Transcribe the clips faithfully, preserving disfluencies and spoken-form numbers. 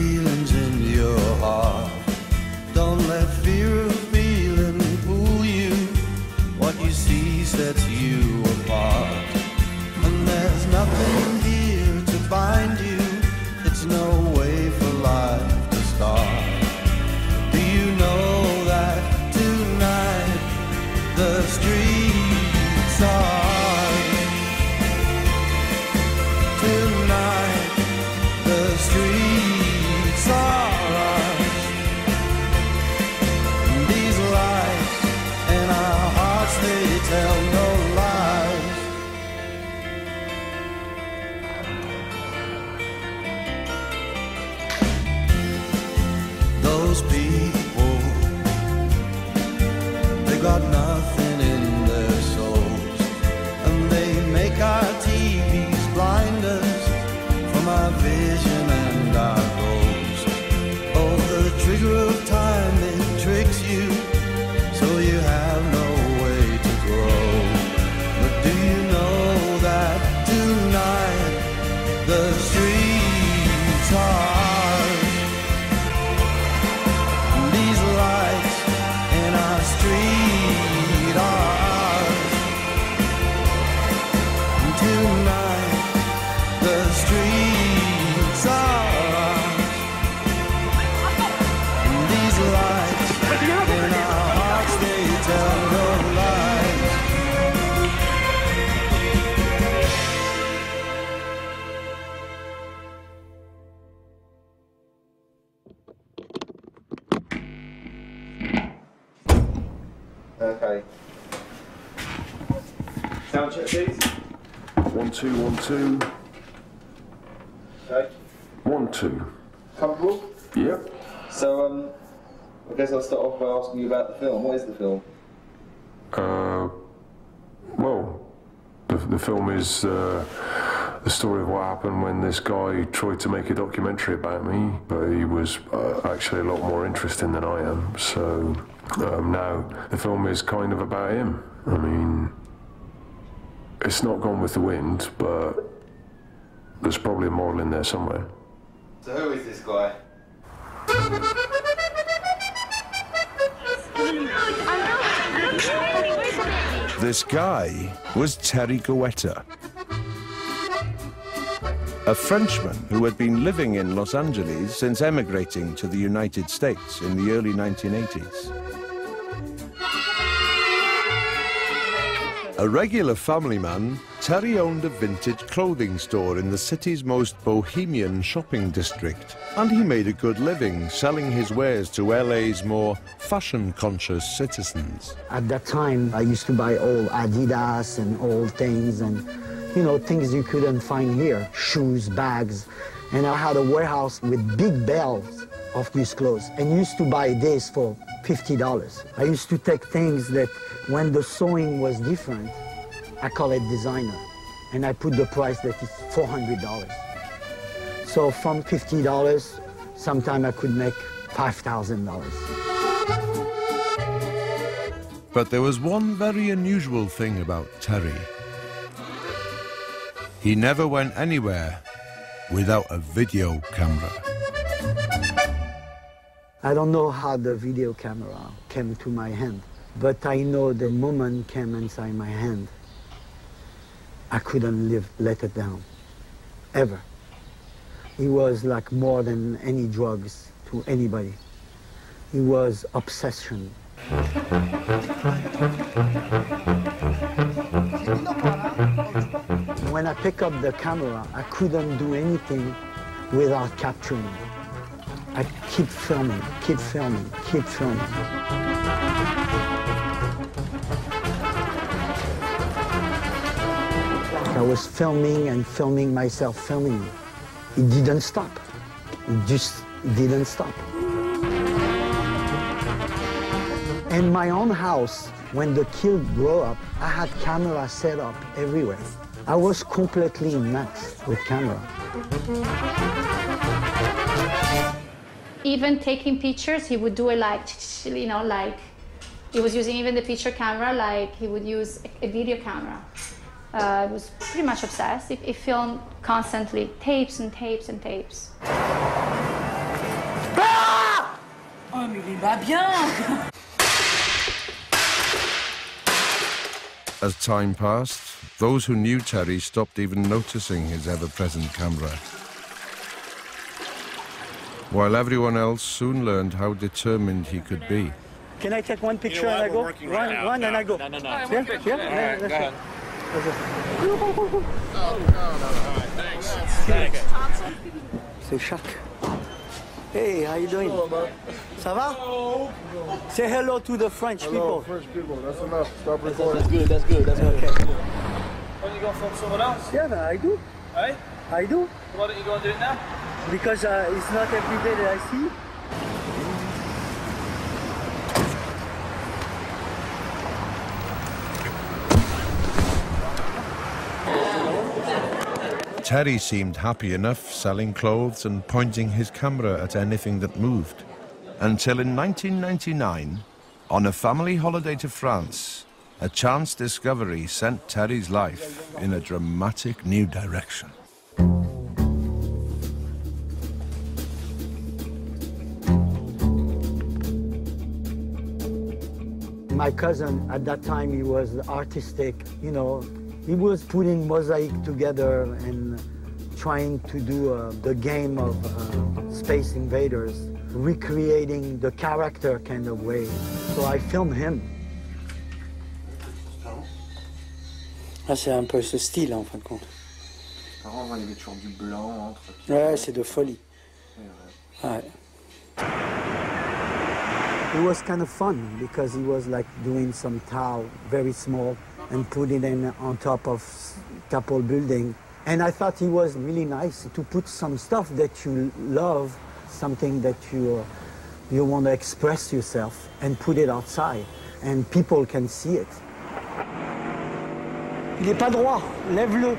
feelings in your heart. Don't let fear of feeling fool you. What you see sets you apart. And there's nothing here to bind you. It's no way for life to start. Do you know that tonight the streets are tonight the streets are ours. These lights in our hearts, they tell no lies. Those people, they got nothing in their souls, and they make our T Vs blind us from our vision and our goals. Oh, the trigger of time, it tricks you, so you have no way to grow. But do you know that tonight the streets are these lights in our street are tonight the streets are ours. These lights in our hearts, they tell no lies. Okay. Sound check, please. One, two, one, two. Okay. One, two. Comfortable? Yep. So, um, I guess I'll start off by asking you about the film. What is the film? Uh, well, the, the film is uh, the story of what happened when this guy tried to make a documentary about me, but he was uh, actually a lot more interesting than I am. So um, now the film is kind of about him. I mean, it's not Gone with the Wind, but there's probably a moral in there somewhere. So who is this guy? This guy was Terry Goetta, a Frenchman who had been living in Los Angeles since emigrating to the United States in the early nineteen eighties. A regular family man, Terry owned a vintage clothing store in the city's most bohemian shopping district, and he made a good living selling his wares to L A's more fashion-conscious citizens. At that time, I used to buy old Adidas and old things and, you know, things you couldn't find here, shoes, bags. And I had a warehouse with big bales of used clothes and used to buy this for fifty dollars. I used to take things that when the sewing was different, I call it designer, and I put the price that is four hundred dollars. So from fifty dollars, sometime I could make five thousand dollars. But there was one very unusual thing about Terry. He never went anywhere without a video camera. I don't know how the video camera came to my hand, but I know the moment came inside my hand, I couldn't live, let it down, ever. It was like more than any drugs to anybody. It was obsession. When I pick up the camera, I couldn't do anything without capturing. I keep filming, keep filming, keep filming. I was filming and filming myself, filming. It didn't stop. It just didn't stop. In my own house, when the kid grew up, I had cameras set up everywhere. I was completely nuts with camera. Even taking pictures, he would do it like, you know, like, he was using even the picture camera like he would use a video camera. Uh, he was pretty much obsessed. He, he filmed constantly, tapes and tapes and tapes. Il va bien. As time passed, those who knew Terry stopped even noticing his ever-present camera, while everyone else soon learned how determined he could be. Can I take one picture and I go? Run, right run and I go. No, no, no. Yeah, yeah, yeah, right, go ahead. Oh, no, no, no. Thanks. Thanks. C'est Jacques. Hey, how you doing? Hello, Ça va? Hello. Say hello to the French hello, people. French people, that's enough. Stop recording. That's good, that's good, that's good. Okay. Why don't you go film someone else? Yeah, no, I do. Hey? I do. Why don't you go and do it now? Because uh, it's not every day that I see. Terry seemed happy enough selling clothes and pointing his camera at anything that moved. Until in nineteen ninety-nine, on a family holiday to France, a chance discovery sent Terry's life in a dramatic new direction. My cousin, at that time, he was artistic, you know. He was putting mosaic together and trying to do uh, the game of uh, Space Invaders, recreating the character kind of way. So I filmed him. Ah, c'est un peu ce style, en fin de compte. Avant, il y avait toujours du blanc entre. Ouais, c'est de folie. Ouais. It was kind of fun because he was like doing some tile, very small, and put it in on top of couple building. And I thought it was really nice to put some stuff that you love, something that you, uh, you want to express yourself, and put it outside, and people can see it. Il n'est pas droit, lève-le.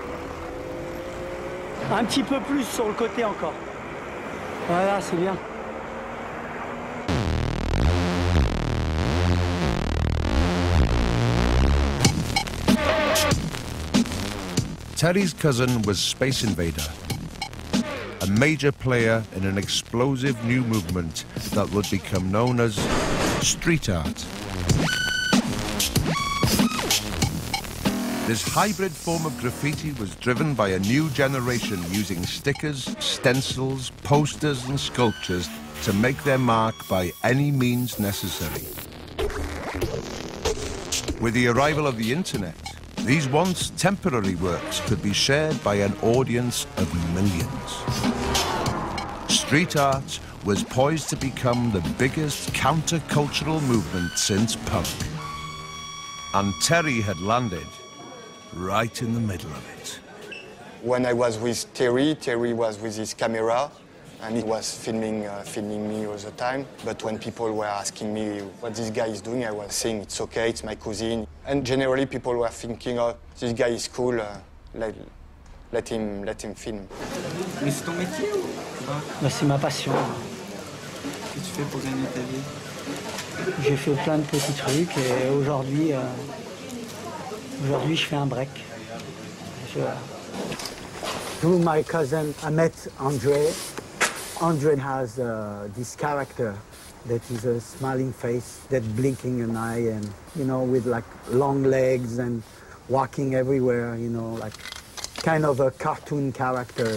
Un petit peu plus sur le côté encore. Voilà, c'est bien. Terry's cousin was Space Invader, a major player in an explosive new movement that would become known as street art. This hybrid form of graffiti was driven by a new generation using stickers, stencils, posters and sculptures to make their mark by any means necessary. With the arrival of the internet, these once temporary works could be shared by an audience of millions. Street art was poised to become the biggest countercultural movement since punk. And Terry had landed right in the middle of it. When I was with Terry, Terry was with his camera, and he was filming, uh, filming me all the time. But when people were asking me what this guy is doing, I was saying, it's okay, it's my cousin. And generally people were thinking, oh, this guy is cool, uh, let, let, him, let him film. Mais c'est ton métier ou bah, c'est ma passion. Qu'est-ce que tu fais pour gagner ta vie? J'ai fait plein de petits trucs et aujourd'hui, euh, aujourd'hui je fais un break. Je... Through my cousin, I met Andre. Andre has uh, this character that is a smiling face, that blinking an eye, and you know, with like long legs and walking everywhere, you know, like kind of a cartoon character.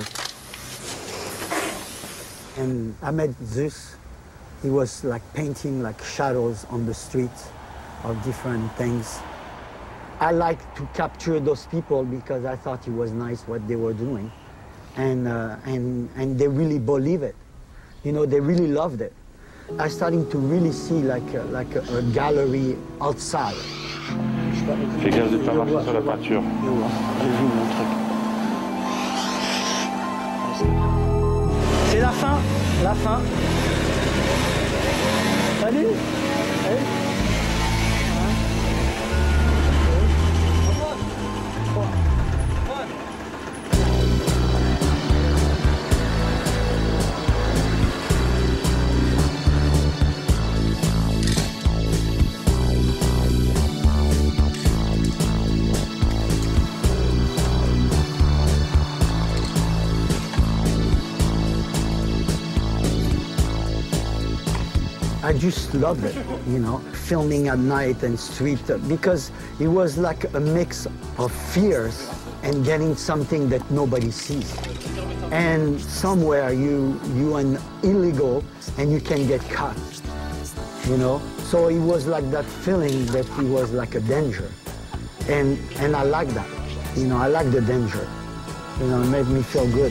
And I met Zeus. He was like painting like shadows on the street of different things. I like to capture those people because I thought it was nice what they were doing. And, uh, and, and they really believe it. You know, they really loved it. I'm starting to really see like a, like a, a gallery outside. Fais gaffe de ne pas marcher sur la peinture. C'est la fin, la fin. Salut. Salut. I just loved it, you know, filming at night and street, because it was like a mix of fears and getting something that nobody sees. And somewhere you, you are illegal and you can get caught, you know? So it was like that feeling that it was like a danger. And, and I like that, you know, I like the danger. You know, it made me feel good.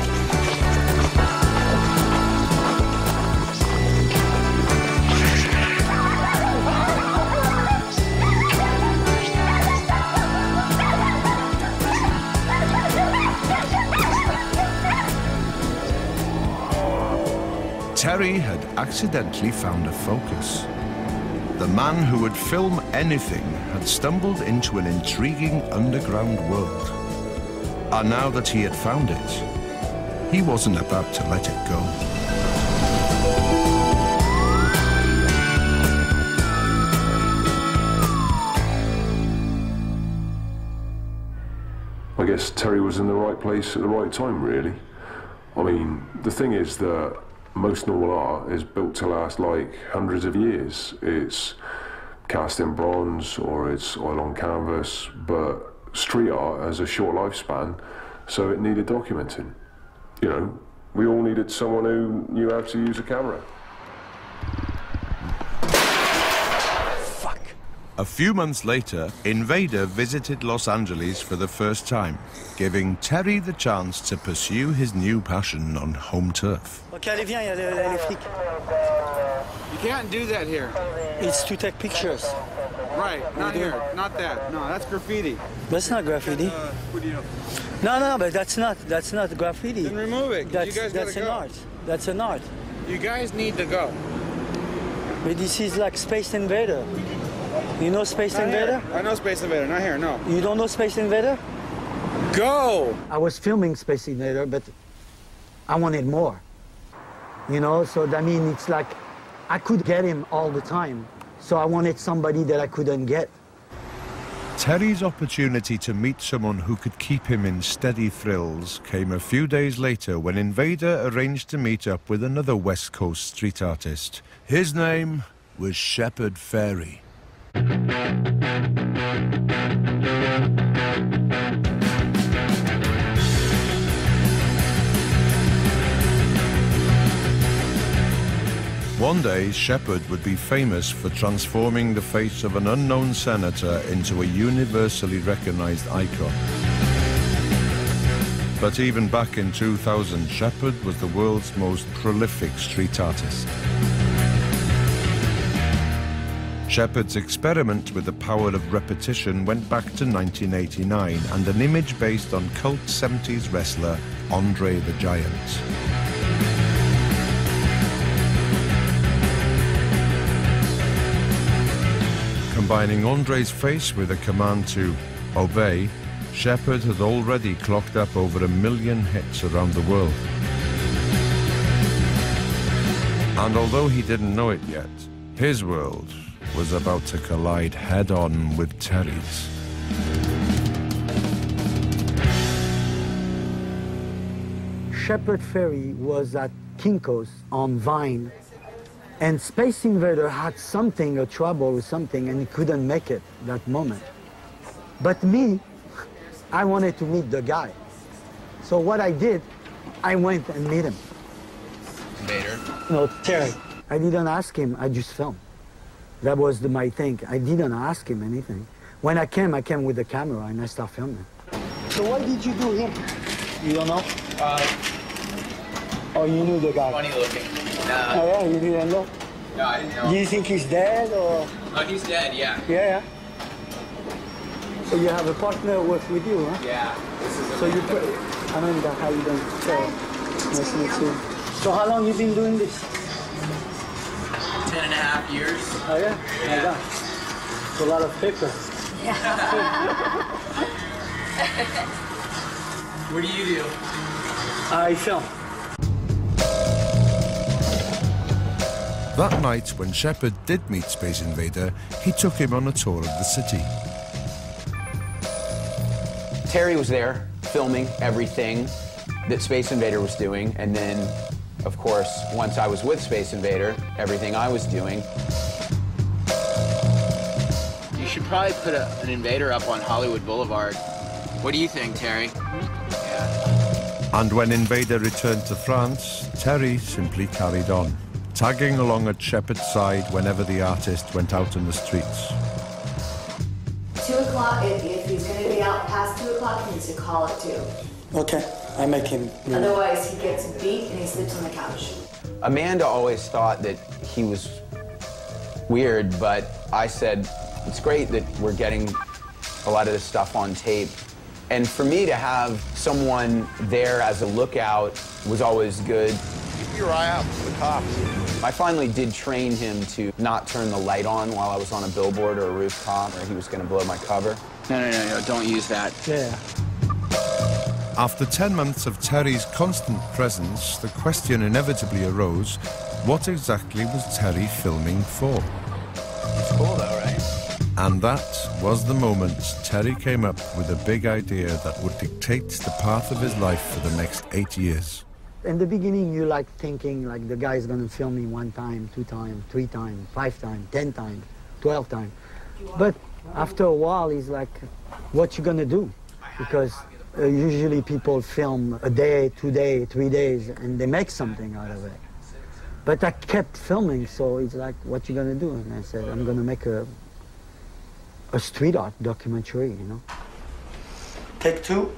Terry had accidentally found a focus. The man who would film anything had stumbled into an intriguing underground world. And now that he had found it, he wasn't about to let it go. I guess Terry was in the right place at the right time, really. I mean, the thing is that most normal art is built to last like hundreds of years. It's cast in bronze or it's oil on canvas, but street art has a short lifespan, so it needed documenting. You know, we all needed someone who knew how to use a camera. A few months later, Invader visited Los Angeles for the first time, giving Terry the chance to pursue his new passion on home turf. Ok, allez, viens, il y a les flics. You can't do that here. It's to take pictures. Right, not here, not that. No, that's graffiti. That's not graffiti. Uh, what do you know? No, no, but that's not, that's not graffiti. Then remove it, 'cause That's, you guys that's gotta an go. art. That's an art. You guys need to go. But this is like Space Invader. You know Space Not Invader? here. I know Space Invader, not here, no. You don't know Space Invader? Go! I was filming Space Invader, but I wanted more. You know, so I mean, it's like I could get him all the time. So I wanted somebody that I couldn't get. Terry's opportunity to meet someone who could keep him in steady thrills came a few days later when Invader arranged to meet up with another West Coast street artist. His name was Shepard Fairey. One day, Shepard would be famous for transforming the face of an unknown senator into a universally recognized icon. But even back in two thousand, Shepard was the world's most prolific street artist. Shepard's experiment with the power of repetition went back to nineteen eighty-nine and an image based on cult seventies wrestler Andre the Giant. Combining Andre's face with a command to obey, Shepard had already clocked up over a million hits around the world. And although he didn't know it yet, his world was about to collide head-on with Terry's. Shepard Fairey was at Kinko's on Vine, and Space Invader had something, a trouble or something, and he couldn't make it that moment. But me, I wanted to meet the guy. So what I did, I went and met him. Invader? No, Terry. I didn't ask him, I just filmed. That was the, my thing. I didn't ask him anything. When I came, I came with the camera and I started filming. So why did you do him? You don't know? Uh, Or you knew the guy? funny looking. Oh Nah. yeah, you didn't know? No, I didn't know. Do you think he's dead or? Oh, he's dead, yeah. Yeah, yeah. So you have a partner work with you, huh? Yeah. This is So you put, I don't know how you doing. So, nice to meet you. So how long you been doing this? ten and a half years. Oh yeah? Yeah. Oh, it's a lot of paper. What do you do? I film. That night, when Shepard did meet Space Invader, he took him on a tour of the city. Terry was there filming everything that Space Invader was doing, and then of course, once I was with Space Invader, everything I was doing. You should probably put a, an Invader up on Hollywood Boulevard. What do you think, Terry? Yeah. And when Invader returned to France, Terry simply carried on, tagging along at Shepard's side whenever the artist went out in the streets. Two o'clock, if, if he's going to be out past two o'clock, he needs to call it two. Okay, I make him. You know. Otherwise, he gets beat and he sleeps on the couch. Amanda always thought that he was weird, but I said, it's great that we're getting a lot of this stuff on tape. And for me to have someone there as a lookout was always good. Keep your eye out for the cops. I finally did train him to not turn the light on while I was on a billboard or a rooftop, or he was going to blow my cover. No, no, no, no, don't use that. Yeah. After ten months of Terry's constant presence, the question inevitably arose, what exactly was Terry filming for? It's cool though, right? And that was the moment Terry came up with a big idea that would dictate the path of his life for the next eight years. In the beginning, you like thinking like the guy's gonna film me one time, two times, three times, five times, ten times, twelve times. But after a while, he's like, what you gonna do? Because uh, usually people film a day, two days, three days, and they make something out of it. But I kept filming, so it's like, what you gonna do? And I said, I'm gonna make a a street art documentary, you know. Take two.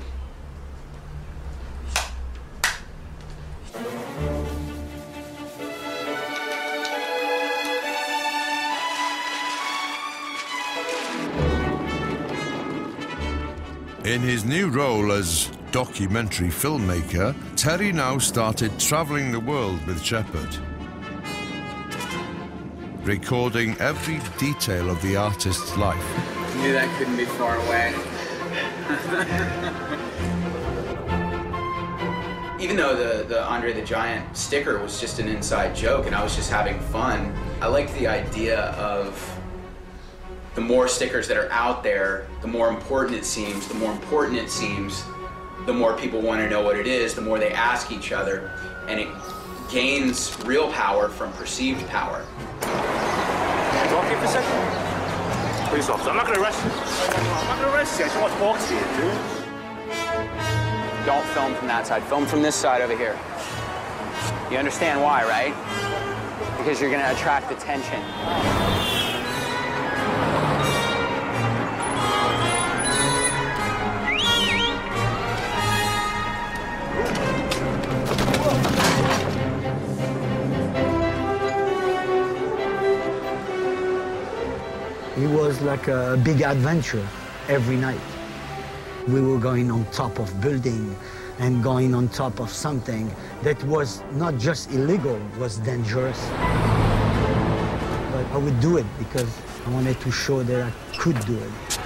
In his new role as documentary filmmaker, Terry now started traveling the world with Shepard, recording every detail of the artist's life. I knew that couldn't be far away. Even though the, the Andre the Giant sticker was just an inside joke and I was just having fun, I liked the idea of the more stickers that are out there, the more important it seems. The more important it seems, the more people want to know what it is, the more they ask each other, and it gains real power from perceived power. Talk here for a second. Police officer, I'm not going to arrest you. I'm not going to arrest you. I just want to talk to you, dude. Don't film from that side. Film from this side over here. You understand why, right? Because you're going to attract attention. It was like a big adventure every night. We were going on top of building and going on top of something that was not just illegal, it was dangerous. But I would do it because I wanted to show that I could do it.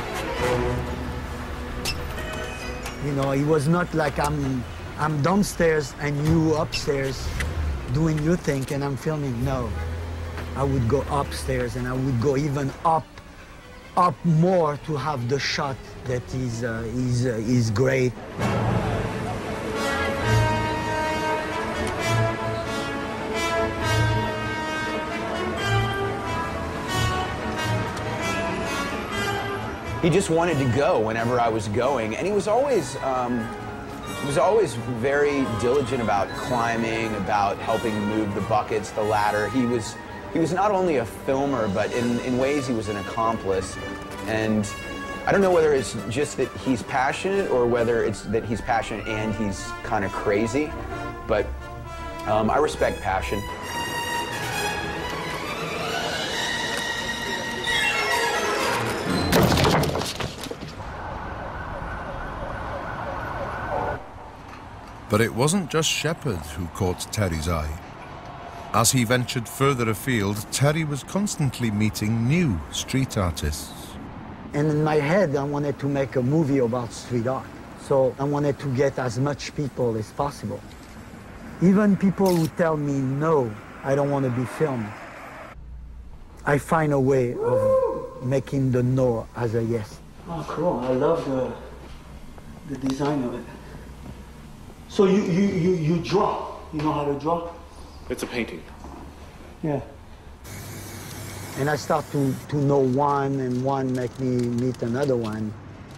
You know, it was not like I'm, I'm downstairs and you upstairs doing your thing and I'm filming. No, I would go upstairs and I would go even up up more to have the shot that is, uh, is, uh, is great. He just wanted to go whenever I was going, and he was always, um, he was always very diligent about climbing, about helping move the buckets, the ladder. He was, he was not only a filmer, but in, in ways he was an accomplice. And I don't know whether it's just that he's passionate or whether it's that he's passionate and he's kind of crazy, but um, I respect passion. But it wasn't just Shepard who caught Terry's eye. As he ventured further afield, Terry was constantly meeting new street artists. And in my head, I wanted to make a movie about street art. So I wanted to get as much people as possible. Even people who tell me, no, I don't want to be filmed. I find a way of making the no as a yes. Oh, cool. I love the, the design of it. So you, you, you, you draw? You know how to draw? It's a painting. Yeah. And I start to, to know one, and one make me meet another one.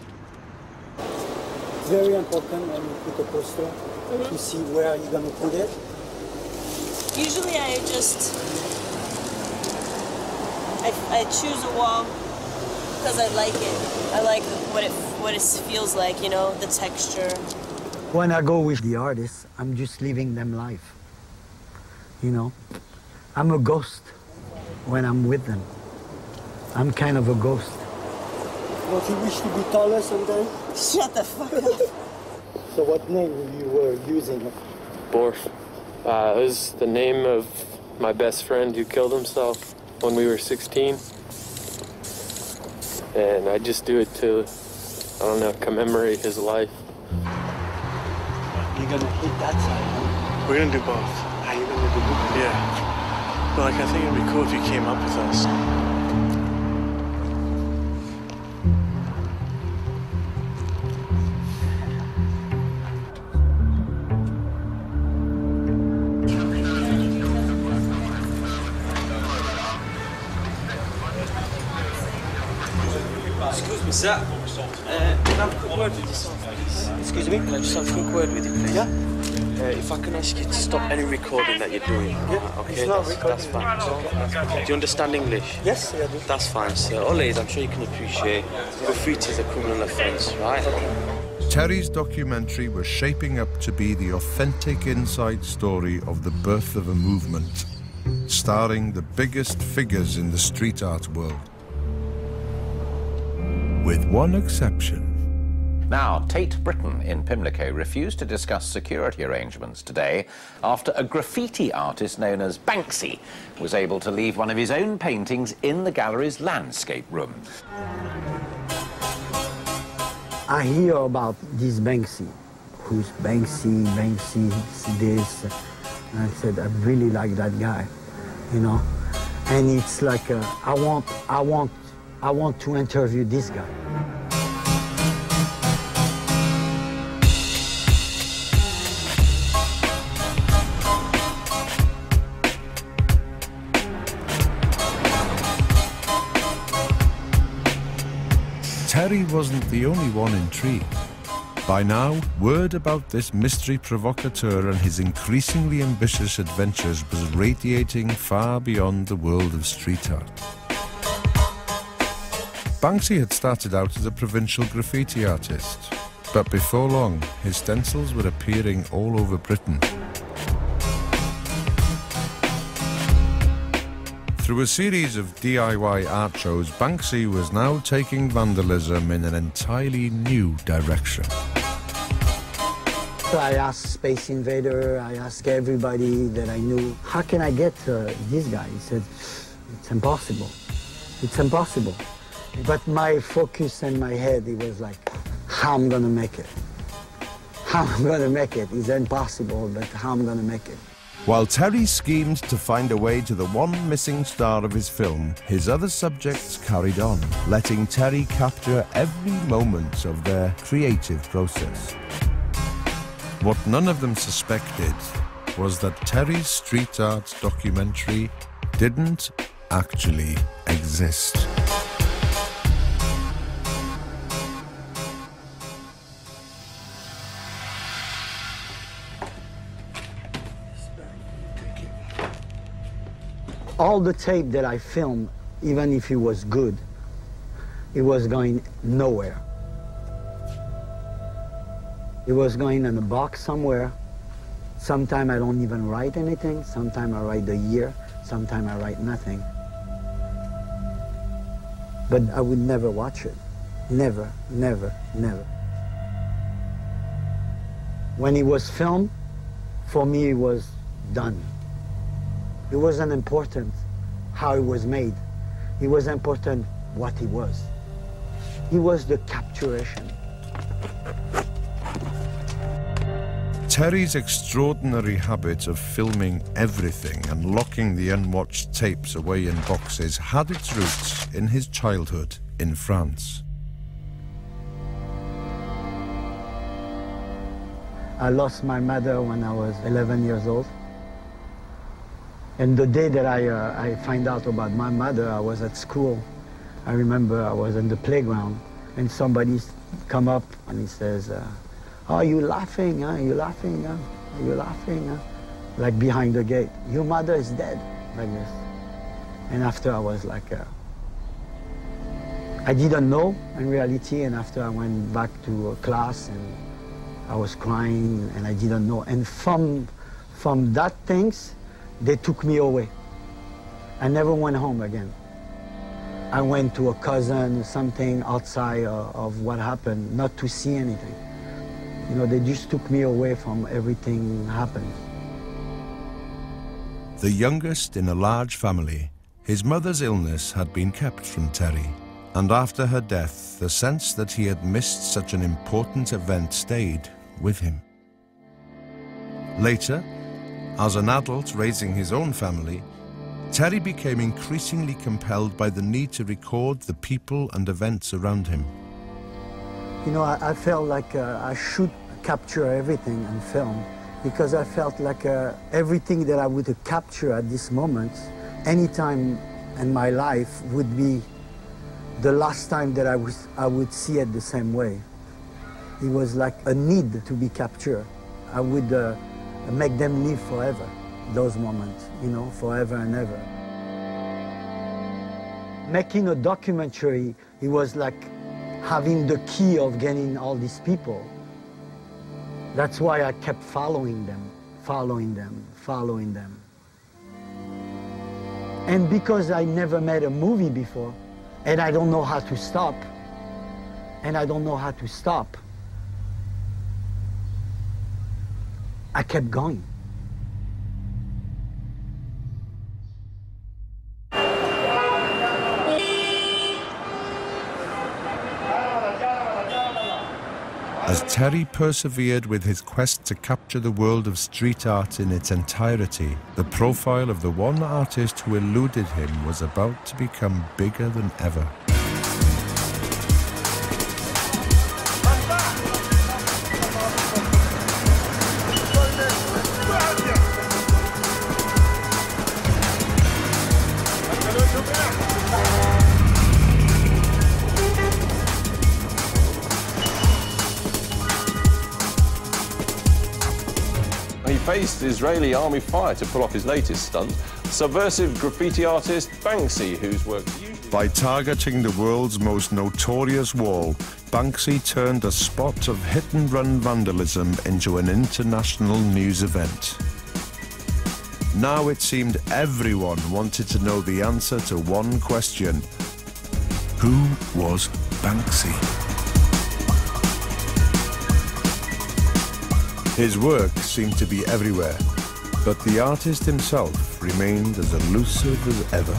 It's very important when you put a poster mm-hmm. to see where you're going to put it. Usually I just, I, I choose a wall because I like it. I like what it, what it feels like, you know, the texture. When I go with the artists, I'm just living them life, you know. I'm a ghost when I'm with them. I'm kind of a ghost. Don't you wish to be taller someday? Shut the fuck up. So what name you were using? Borf. Uh, it was the name of my best friend who killed himself when we were sixteen. And I just do it to, I don't know, commemorate his life. You're gonna hit that side, huh? We're gonna do both. Are you gonna do both? Yeah. But like, I think it'd be cool if you came up with us. Excuse me, sir. Uh, can I have a quick word with yourself, please? Excuse me? Can I just have a quick word with you, please? Yeah. Uh, if I can ask you to stop any recording that you're doing. Yeah. Okay, it's not that's, recording. that's fine. Okay. Do you understand English? Yes, I do. That's fine, sir. All ladies, I'm sure you can appreciate graffiti is a criminal offence, right? Terry's documentary was shaping up to be the authentic inside story of the birth of a movement, starring the biggest figures in the street art world. With one exception. Now, Tate Britain in Pimlico refused to discuss security arrangements today after a graffiti artist known as Banksy was able to leave one of his own paintings in the gallery's landscape room. I hear about this Banksy, who's Banksy, Banksy, this. And I said, I really like that guy, you know? And it's like, uh, I want, I want, I want to interview this guy. Terry wasn't the only one intrigued. By now, word about this mystery provocateur and his increasingly ambitious adventures was radiating far beyond the world of street art. Banksy had started out as a provincial graffiti artist, but before long, his stencils were appearing all over Britain. Through a series of D I Y art shows, Banksy was now taking vandalism in an entirely new direction. I asked Space Invader, I asked everybody that I knew, how can I get uh, this guy? He said, it's impossible. It's impossible. But my focus and my head, it was like, how I'm gonna make it? How I'm gonna make it? It's impossible, but how I'm gonna make it? While Terry schemed to find a way to the one missing star of his film, his other subjects carried on, letting Terry capture every moment of their creative process. What none of them suspected was that Terry's street art documentary didn't actually exist. All the tape that I filmed, even if it was good, it was going nowhere. It was going in a box somewhere. Sometimes I don't even write anything. Sometimes I write the year. Sometimes I write nothing. But I would never watch it. Never, never, never. When it was filmed, for me it was done. It wasn't important how it was made. It was important what it was. It was the capturation. Terry's extraordinary habit of filming everything and locking the unwatched tapes away in boxes had its roots in his childhood in France. I lost my mother when I was eleven years old. And the day that I, uh, I find out about my mother, I was at school. I remember I was in the playground, and somebody come up and he says, uh, oh, you laughing, huh? You laughing, huh? Are you laughing, huh? Like behind the gate. Your mother is dead, like this. And after I was like, uh, I didn't know in reality, and after I went back to class and I was crying and I didn't know. And from, from that things, they took me away. I never went home again. I went to a cousin, something outside uh, of what happened, not to see anything. You know, they just took me away from everything happened. The youngest in a large family, his mother's illness had been kept from Terry. And after her death, the sense that he had missed such an important event stayed with him. Later, as an adult raising his own family, Terry became increasingly compelled by the need to record the people and events around him. You know, I, I felt like uh, I should capture everything and film, because I felt like uh, everything that I would capture at this moment, any time in my life, would be the last time that I, was, I would see it the same way. It was like a need to be captured. I would uh, make them live forever, those moments, you know, forever and ever. Making a documentary, it was like having the key of getting all these people. That's why I kept following them, following them, following them. And because I never made a movie before, and I don't know how to stop, and I don't know how to stop, I kept going. As Terry persevered with his quest to capture the world of street art in its entirety, the profile of the one artist who eluded him was about to become bigger than ever. He faced Israeli army fire to pull off his latest stunt, subversive graffiti artist Banksy, whose work... By targeting the world's most notorious wall, Banksy turned a spot of hit-and-run vandalism into an international news event. Now it seemed everyone wanted to know the answer to one question. Who was Banksy? His work seemed to be everywhere, but the artist himself remained as elusive as ever.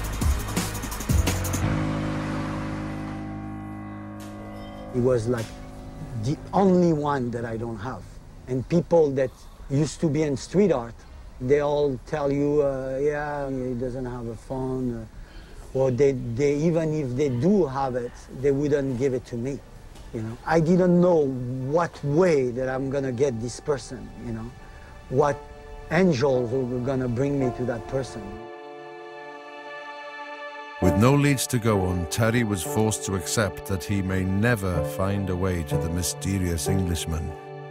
He was like the only one that I don't have. And people that used to be in street art, they all tell you, uh, yeah, he doesn't have a phone. Uh, or they, they, even if they do have it, they wouldn't give it to me. You know, I didn't know what way that I'm gonna get this person, you know, what angels were gonna bring me to that person. With no leads to go on, Terry was forced to accept that he may never find a way to the mysterious Englishman.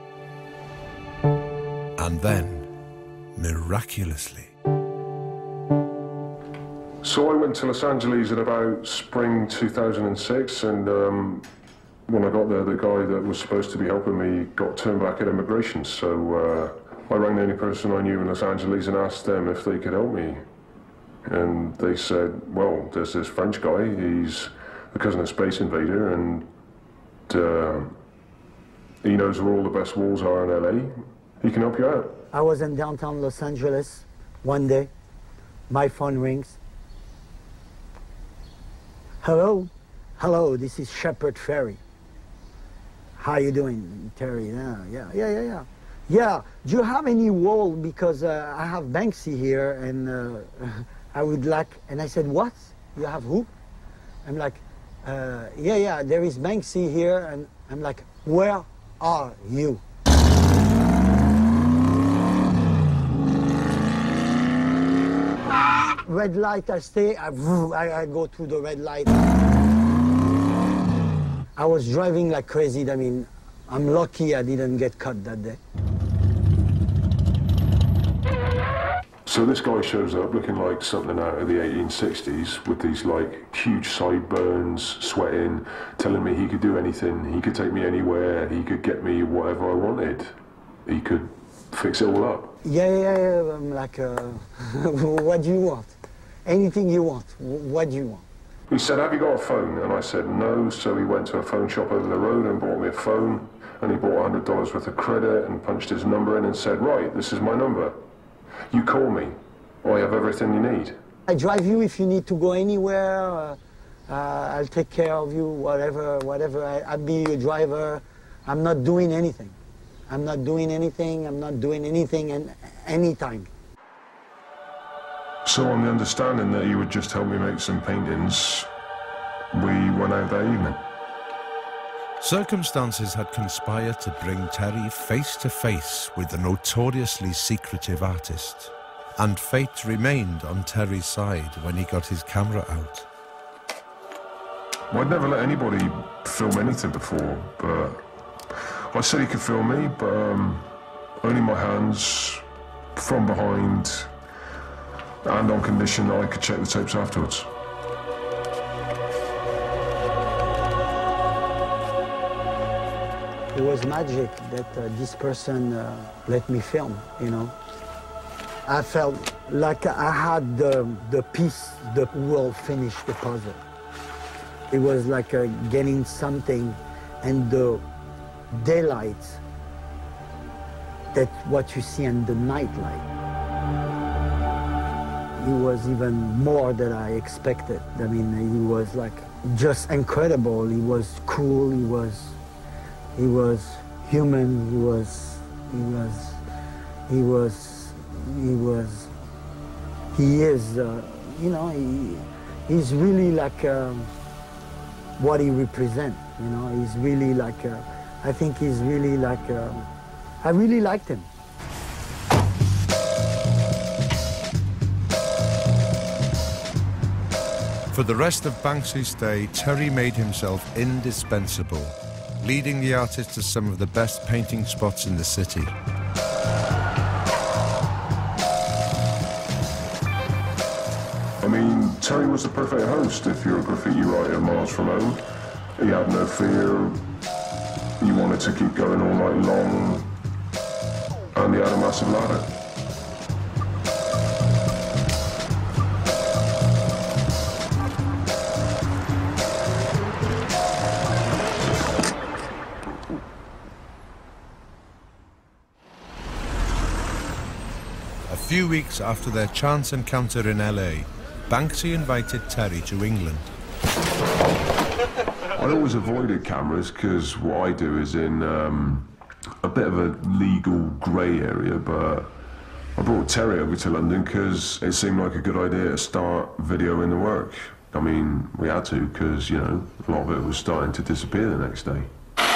And then, miraculously. So I went to Los Angeles in about spring two thousand six, and um, when I got there, the guy that was supposed to be helping me got turned back at immigration, so uh, I rang the only person I knew in Los Angeles and asked them if they could help me. And they said, well, there's this French guy, he's a cousin of Space Invader, and uh, he knows where all the best walls are in L A. He can help you out. I was in downtown Los Angeles one day. My phone rings. Hello? Hello, this is Shepard Fairey. How you doing, Terry? Yeah, yeah, yeah, yeah, yeah. Yeah, do you have any wall? Because uh, I have Banksy here, and uh, I would like, and I said, what? You have who? I'm like, uh, yeah, yeah, there is Banksy here, and I'm like, where are you? red light, I stay, I, I, I go through the red light. I was driving like crazy. I mean, I'm lucky I didn't get caught that day. So this guy shows up looking like something out of the eighteen sixties with these like huge sideburns, sweating, telling me he could do anything, he could take me anywhere, he could get me whatever I wanted. He could fix it all up. Yeah, yeah, yeah, I'm like, uh, what do you want? Anything you want, what do you want? He said, have you got a phone? And I said, no. So he went to a phone shop over the road and bought me a phone, and he bought one hundred dollars worth of credit and punched his number in and said, right, this is my number. You call me, I have everything you need. I drive you if you need to go anywhere. Uh, uh, I'll take care of you, whatever, whatever. I, I'll be your driver. I'm not doing anything. I'm not doing anything. I'm not doing anything and anytime. So on the understanding that you would just help me make some paintings, we went out that evening. Circumstances had conspired to bring Terry face to face with the notoriously secretive artist, and fate remained on Terry's side when he got his camera out. Well, I'd never let anybody film anything before, but I said he could film me, but um, only my hands, from behind, and on condition that I could check the tapes afterwards. It was magic that uh, this person uh, let me film, you know. I felt like I had the, the piece that will finish the puzzle. It was like uh, getting something, and the daylight, that's what you see in the night light. It was even more than I expected. I mean, he was like just incredible. He was cool, he was He was human, he was, he was, he was, he was, he is, uh, you know, he, he's really like uh, what he represents, you know, he's really like, uh, I think he's really like, uh, I really liked him. For the rest of Banksy's stay, Terry made himself indispensable, leading the artist to some of the best painting spots in the city. I mean, Terry was the perfect host if you're a graffiti writer miles from home. He had no fear, you wanted to keep going all night long, and he had a massive ladder. A few weeks after their chance encounter in L A, Banksy invited Terry to England. I always avoided cameras because what I do is in um, a bit of a legal grey area, but I brought Terry over to London because it seemed like a good idea to start videoing the work. I mean, we had to because, you know, a lot of it was starting to disappear the next day.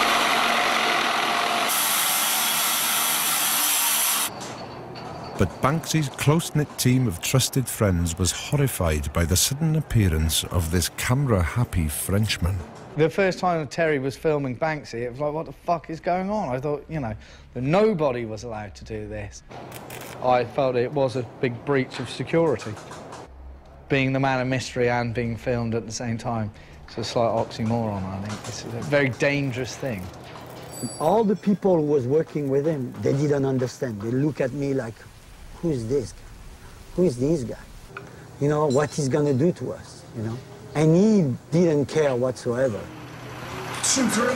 But Banksy's close-knit team of trusted friends was horrified by the sudden appearance of this camera-happy Frenchman. The first time Terry was filming Banksy, it was like, what the fuck is going on? I thought, you know, that nobody was allowed to do this. I felt it was a big breach of security. Being the man of mystery and being filmed at the same time, it's a slight oxymoron, I think. It's a very dangerous thing. All the people who was working with him, they didn't understand. They look at me like, who's this guy? Who is this guy? You know, what he's gonna do to us, you know? And he didn't care whatsoever. Two, three.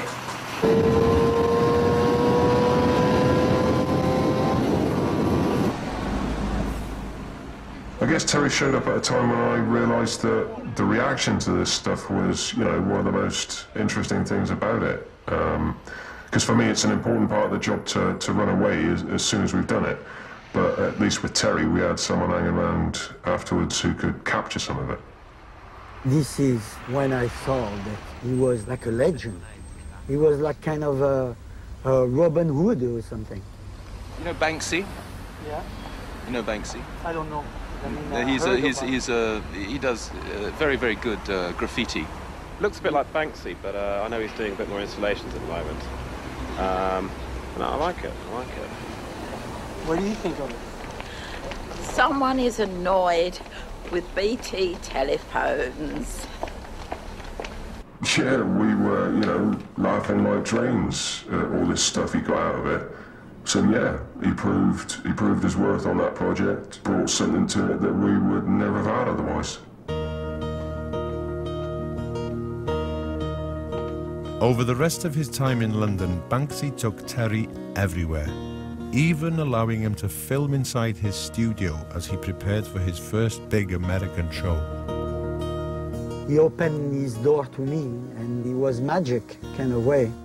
I guess Terry showed up at a time when I realised that the reaction to this stuff was, you know, one of the most interesting things about it. Um, Because for me, it's an important part of the job to, to run away as, as soon as we've done it. But at least with Terry, we had someone hanging around afterwards who could capture some of it. This is when I saw that he was like a legend. He was like kind of a, a Robin Hood or something. You know Banksy? Yeah. You know Banksy? I don't know. Uh, he's a, he's he's a he does uh, very very good uh, graffiti. Looks a bit like Banksy, but uh, I know he's doing a bit more installations at the moment. Um, and I like it. I like it. What do you think of it? Someone is annoyed with B T telephones. Yeah, we were, you know, laughing like trains at all this stuff he got out of it. So yeah, he proved he proved his worth on that project, brought something to it that we would never have had otherwise. Over the rest of his time in London, Banksy took Terry everywhere, even allowing him to film inside his studio as he prepared for his first big American show. He opened his door to me, and it was magic, kind of way.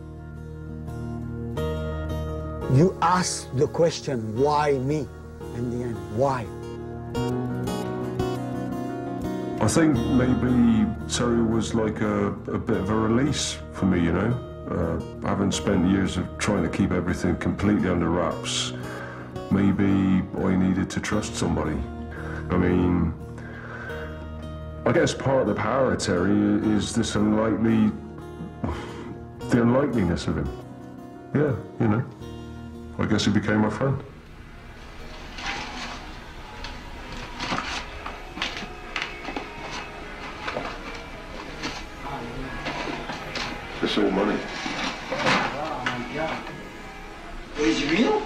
You ask the question, why me? In the end, why? I think maybe Terry was like a, a bit of a release for me, you know? Uh, having spent years of trying to keep everything completely under wraps, maybe I needed to trust somebody. I mean, I guess part of the power of Terry is this unlikely, the unlikeliness of him. Yeah, you know. I guess he became my friend. It's all money. Oh my God. Oh, is it real?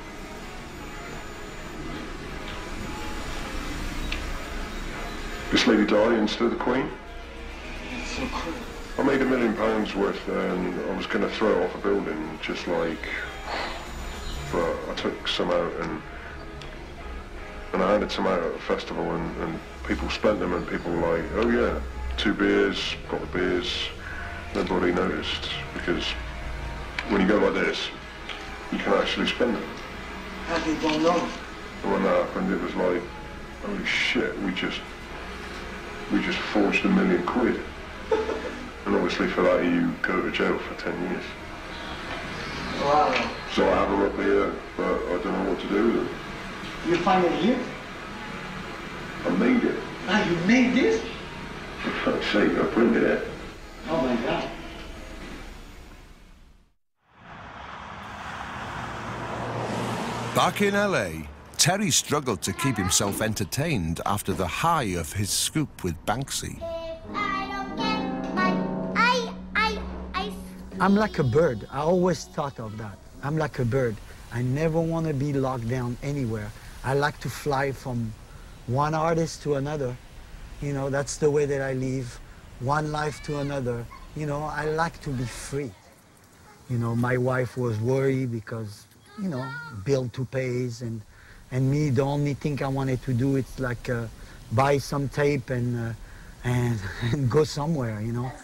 This Lady Di instead of the Queen. It's so cool. I made a million pounds worth and I was going to throw it off a building just like, but I took some out and and I handed some out at a festival and, and people spent them and people were like, oh yeah, two beers, got the beers. Nobody noticed because when you go like this, you can actually spend them. How they don't know? And when that happened, it was like, holy shit, we just we just forged a million quid. And obviously for that you go to jail for ten years. Wow. So I have her up here, but I don't know what to do with them. You find it here? I made it. Ah, you made this? For fuck's sake, I printed it. Oh my God. Back in L A, Terry struggled to keep himself entertained after the high of his scoop with Banksy. I'm like a bird. I always thought of that. I'm like a bird. I never want to be locked down anywhere. I like to fly from one artist to another. You know, that's the way that I live. One life to another. You know, I like to be free. You know, my wife was worried because, you know, bill to pays, and and me, the only thing I wanted to do is like uh, buy some tape and, uh, and and go somewhere, you know.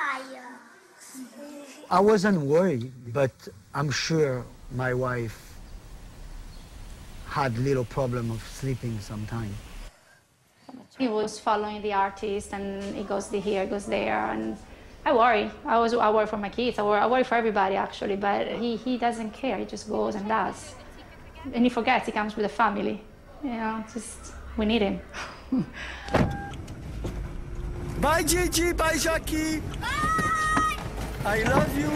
I wasn't worried, but I'm sure my wife had little problem of sleeping sometime. He was following the artist, and he goes here, goes there, and I worry. I was I worry for my kids. I worry, I worry for everybody actually, but he he doesn't care. He just goes and does, and he forgets he comes with a family. You know, just we need him. Bye, Gigi. Bye, Jackie. Bye. I love you.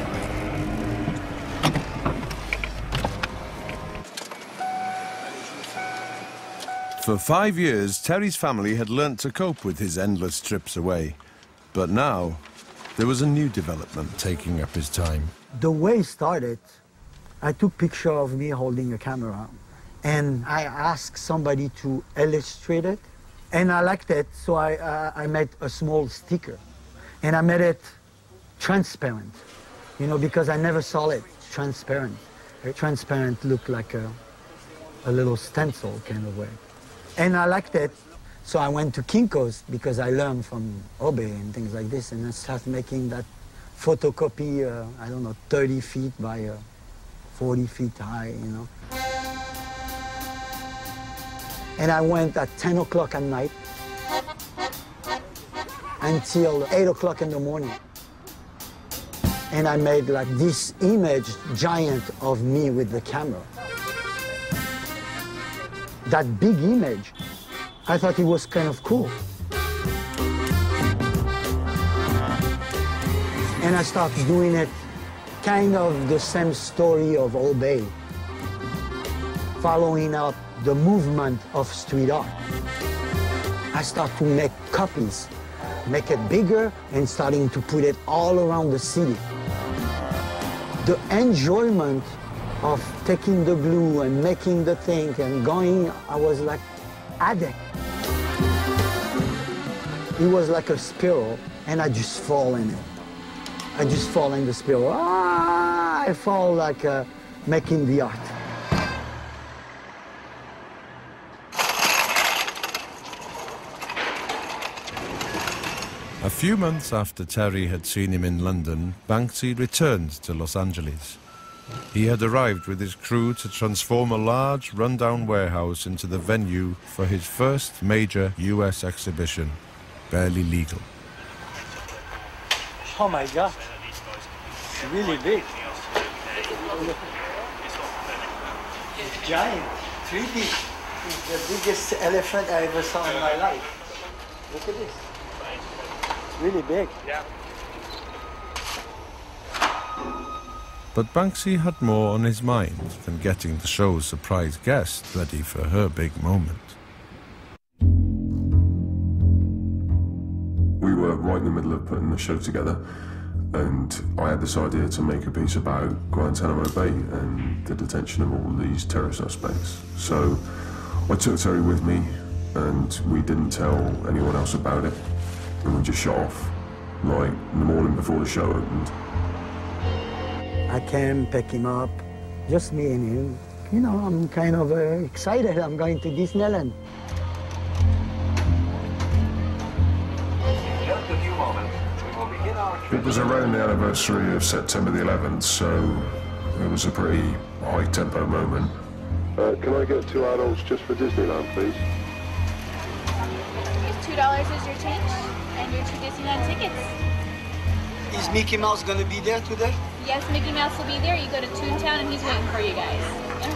For five years, Terry's family had learnt to cope with his endless trips away. But now, there was a new development taking up his time. The way it started, I took picture of me holding a camera, and I asked somebody to illustrate it, and I liked it, so I, uh, I made a small sticker, and I made it transparent, you know, because I never saw it transparent. Transparent looked like a, a little stencil kind of way. And I liked it, so I went to Kinko's because I learned from Obe and things like this, and I started making that photocopy, uh, I don't know, thirty feet by uh, forty feet high, you know. And I went at ten o'clock at night until eight o'clock in the morning. And I made like this image giant of me with the camera. That big image I thought it was kind of cool. And I started doing it kind of the same story of Old Bay, following up the movement of street art. I started to make copies, make it bigger, and starting to put it all around the city. The enjoyment of taking the glue and making the thing and going, I was like addict. It was like a spiral, and I just fall in it. I just fall in the spiral. Ah, I fall like uh, making the art. A few months after Terry had seen him in London, Banksy returned to Los Angeles. He had arrived with his crew to transform a large, rundown warehouse into the venue for his first major U S exhibition, Barely Legal. Oh my God, it's really big. It's giant, three D. It's the biggest elephant I ever saw in my life. Look at this. It's really big. Yeah. But Banksy had more on his mind than getting the show's surprise guest ready for her big moment. We were right in the middle of putting the show together, and I had this idea to make a piece about Guantanamo Bay and the detention of all these terror suspects. So I took Terry with me, and we didn't tell anyone else about it, and we just shot off, like, in the morning before the show opened. I came, pick him up, just me and him. You know, I'm kind of uh, excited. I'm going to Disneyland. Just a few moments. We will begin our trip. It was around the anniversary of September the eleventh, so it was a pretty high-tempo moment. Uh, can I get two adults just for Disneyland, please? two dollars is your change, and your two Disneyland tickets. Is Mickey Mouse gonna be there today? Yes, Mickey Mouse will be there. You go to Toontown, and he's waiting for you guys.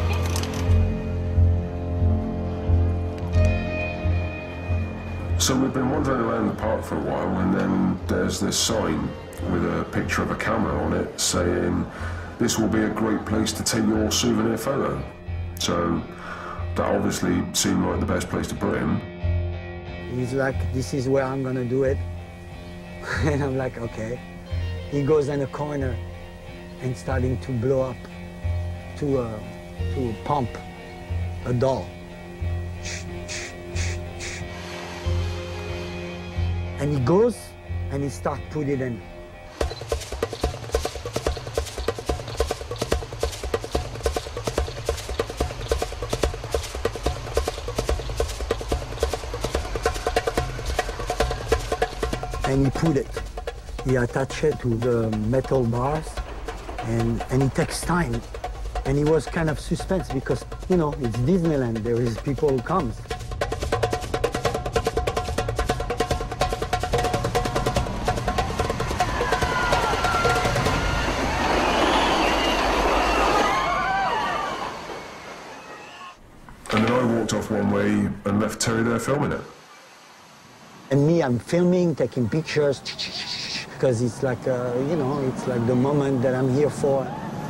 Okay. So we've been wandering around the park for a while, and then there's this sign with a picture of a camera on it saying, "This will be a great place to take your souvenir photo." So that obviously seemed like the best place to put him. He's like, "This is where I'm gonna do it." And I'm like, okay. He goes in a corner and starting to blow up, to, uh, to pump a doll. And he goes and he starts putting it in. And he put it. He attached it to the metal bars, and, and it takes time. And it was kind of suspense because, you know, it's Disneyland. There is people who come. And then I walked off one way and left Terry there filming it. And me, I'm filming, taking pictures, because it's like, uh, you know, it's like the moment that I'm here for.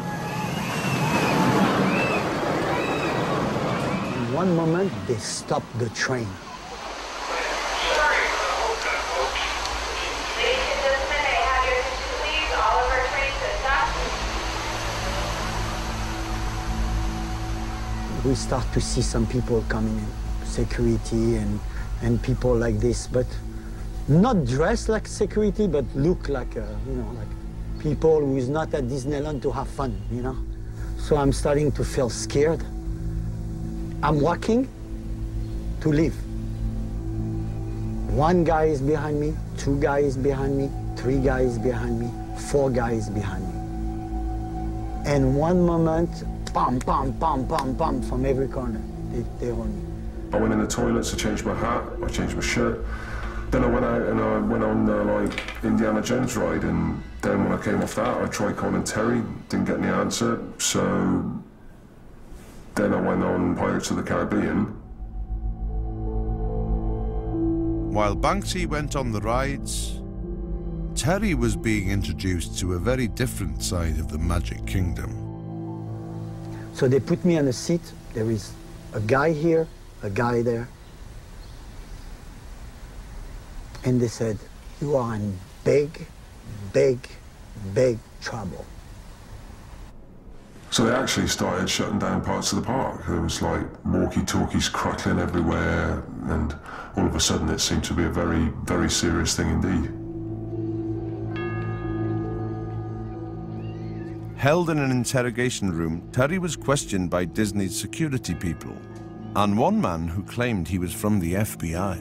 In one moment, they stopped the train. We start to see some people coming in, security and and people like this, but not dressed like security, but look like, uh, you know, like people who is not at Disneyland to have fun, you know? So I'm starting to feel scared. I'm walking to leave. One guy is behind me, two guys behind me, three guys behind me, four guys behind me. And one moment, pam, pam, pam, pam, pam, from every corner, they, they hold me. I went in the toilets, I changed my hat, I changed my shirt. Then I went out and I went on the like Indiana Jones ride, and then when I came off that, I tried calling Terry, didn't get any answer. So then I went on Pirates of the Caribbean. While Banksy went on the rides, Terry was being introduced to a very different side of the Magic Kingdom. So they put me on a seat. There is a guy here, a guy there. And they said, you are in big, big, big trouble. So they actually started shutting down parts of the park. There was like walkie-talkies crackling everywhere, and all of a sudden it seemed to be a very, very serious thing indeed. Held in an interrogation room, Terry was questioned by Disney's security people, and one man who claimed he was from the F B I.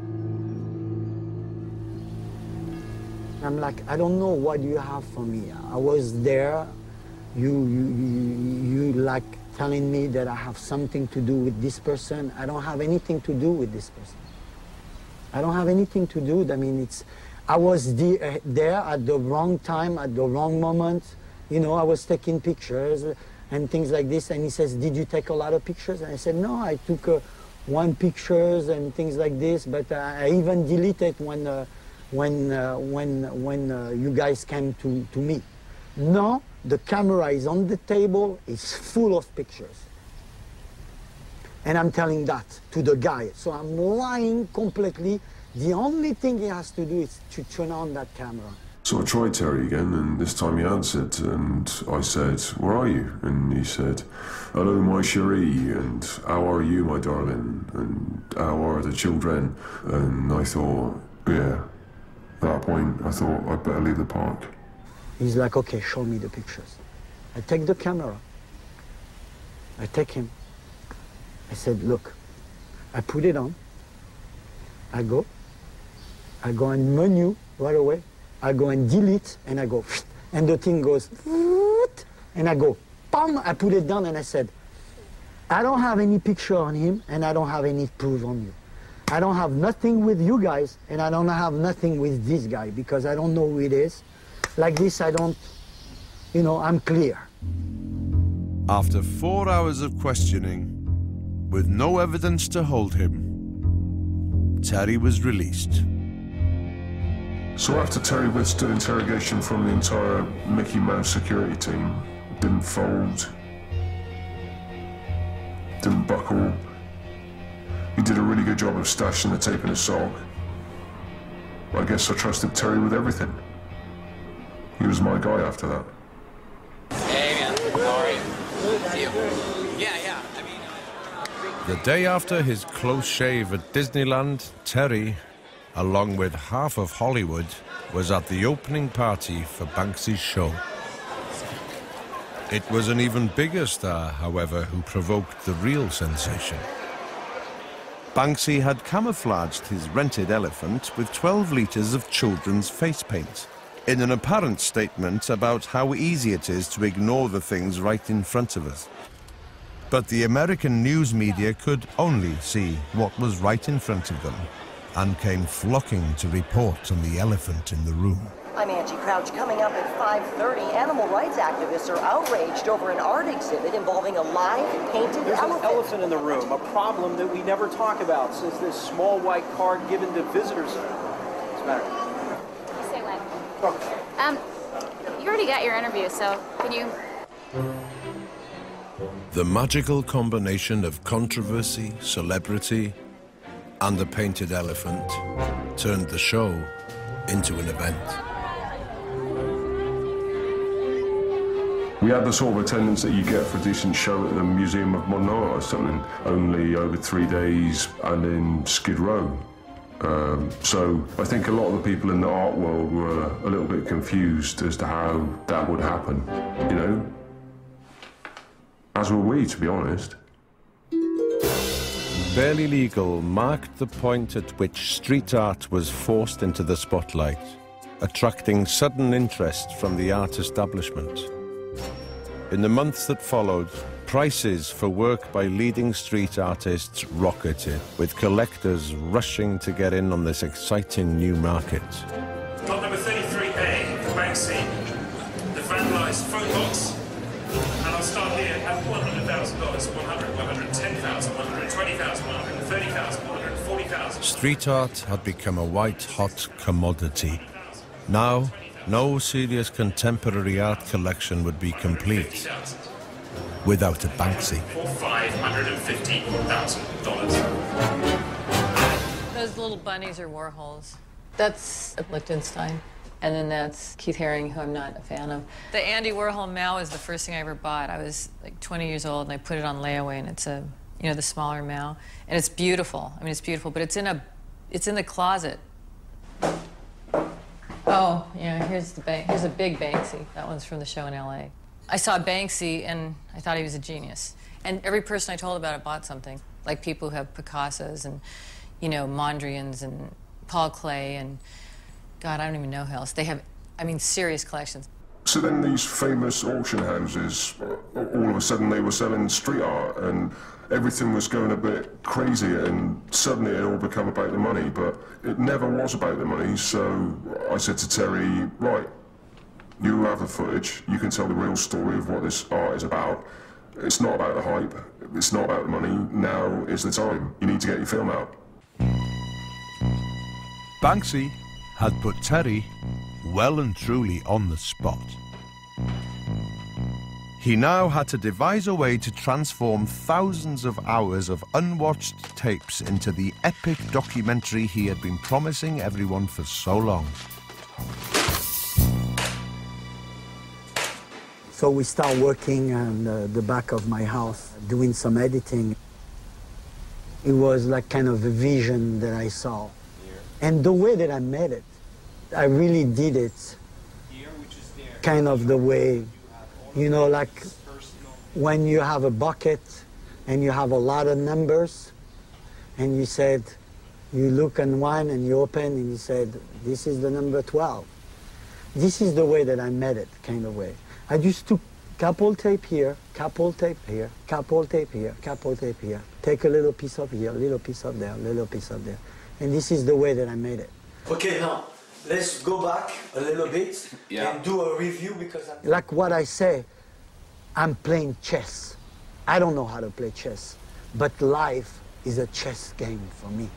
I'm like, I don't know what you have for me. I was there. You, you, you, you like telling me that I have something to do with this person. I don't have anything to do with this person. I don't have anything to do. I mean, it's, I was the, uh, there at the wrong time, at the wrong moment. You know, I was taking pictures and things like this. And he says, did you take a lot of pictures? And I said, no, I took uh, one pictures and things like this. But uh, I even deleted when, uh, when, uh, when, when uh, you guys came to, to me. No. The camera is on the table, it's full of pictures. And I'm telling that to the guy. So I'm lying completely. The only thing he has to do is to turn on that camera. So I tried Terry again, and this time he answered, and I said, where are you? And he said, hello, my cherie, and how are you, my darling? And how are the children? And I thought, yeah, at that point, I thought I'd better leave the park. He's like, okay, show me the pictures. I take the camera. I take him. I said, look, I put it on. I go. I go and menu right away. I go and delete, and I go, and the thing goes, and I go, bam, I put it down, and I said, I don't have any picture on him, and I don't have any proof on you. I don't have nothing with you guys, and I don't have nothing with this guy, because I don't know who it is. Like this, I don't, you know, I'm clear. After four hours of questioning, with no evidence to hold him, Terry was released. So after Terry withstood interrogation from the entire Mickey Mouse security team, didn't fold, didn't buckle, he did a really good job of stashing the tape in his sock. I guess I trusted Terry with everything. He was my guy after that. Hey, man. How are you? See you. Yeah, yeah. I mean... The day after his close shave at Disneyland, Terry, along with half of Hollywood, was at the opening party for Banksy's show. It was an even bigger star, however, who provoked the real sensation. Banksy had camouflaged his rented elephant with twelve litres of children's face paint, in an apparent statement about how easy it is to ignore the things right in front of us. But the American news media could only see what was right in front of them, and came flocking to report on the elephant in the room. I'm Angie Crouch. Coming up at five thirty, animal rights activists are outraged over an art exhibit involving a live painted There's elephant. an elephant in the room, a problem that we never talk about, says this small white card given to visitors. What's the matter? Say when. Um, you already got your interview, so can you... The magical combination of controversy, celebrity, and the painted elephant turned the show into an event. We had the sort of attendance that you get for a decent show at the Museum of Modern Art or something, only over three days and in Skid Row. Um, so I think a lot of the people in the art world were a little bit confused as to how that would happen, you know? As were we, to be honest. Barely Legal marked the point at which street art was forced into the spotlight, attracting sudden interest from the art establishment. In the months that followed, prices for work by leading street artists rocketed, with collectors rushing to get in on this exciting new market. Lot number thirty-three A for Banksy, the vandalised phone box. And I'll start here at one hundred thousand dollars, one hundred, one hundred ten thousand, one hundred twenty thousand, one hundred thirty thousand, one hundred forty Street art had become a white-hot commodity. Now, no serious contemporary art collection would be complete without a Banksy. five hundred fifty thousand dollars. Those little bunnies are Warhols. That's Lichtenstein. And then that's Keith Haring, who I'm not a fan of. The Andy Warhol Mao is the first thing I ever bought. I was like twenty years old, and I put it on layaway, and it's a, you know, the smaller Mao. And it's beautiful. I mean, it's beautiful, but it's in a, it's in the closet. Oh, yeah, here's the bank. Here's a big Banksy. That one's from the show in L A. I saw Banksy, and I thought he was a genius. And every person I told about it bought something. Like people who have Picassos and, you know, Mondrians and Paul Klee and, God, I don't even know who else. They have, I mean, serious collections. So then these famous auction houses, all of a sudden they were selling street art and everything was going a bit crazy, and suddenly it all became about the money, but it never was about the money. So I said to Terry, right, you have the footage, you can tell the real story of what this art is about. It's not about the hype, it's not about the money. Now is the time. You need to get your film out. Banksy had put Terry well and truly on the spot. He now had to devise a way to transform thousands of hours of unwatched tapes into the epic documentary he had been promising everyone for so long. So we start working on the, the back of my house, doing some editing. It was like kind of a vision that I saw. And the way that I made it, I really did it kind of the way, you know, like when you have a bucket and you have a lot of numbers and you said, you look on one and you open and you said, this is the number twelve. This is the way that I made it, kind of way. I just took couple tape here, couple tape here, couple tape here, couple tape here, take a little piece of here, a little piece of there, a little piece of there. And this is the way that I made it. Okay, now, let's go back a little bit yeah. and do a review because I'm... Like what I say, I'm playing chess. I don't know how to play chess, but life is a chess game for me.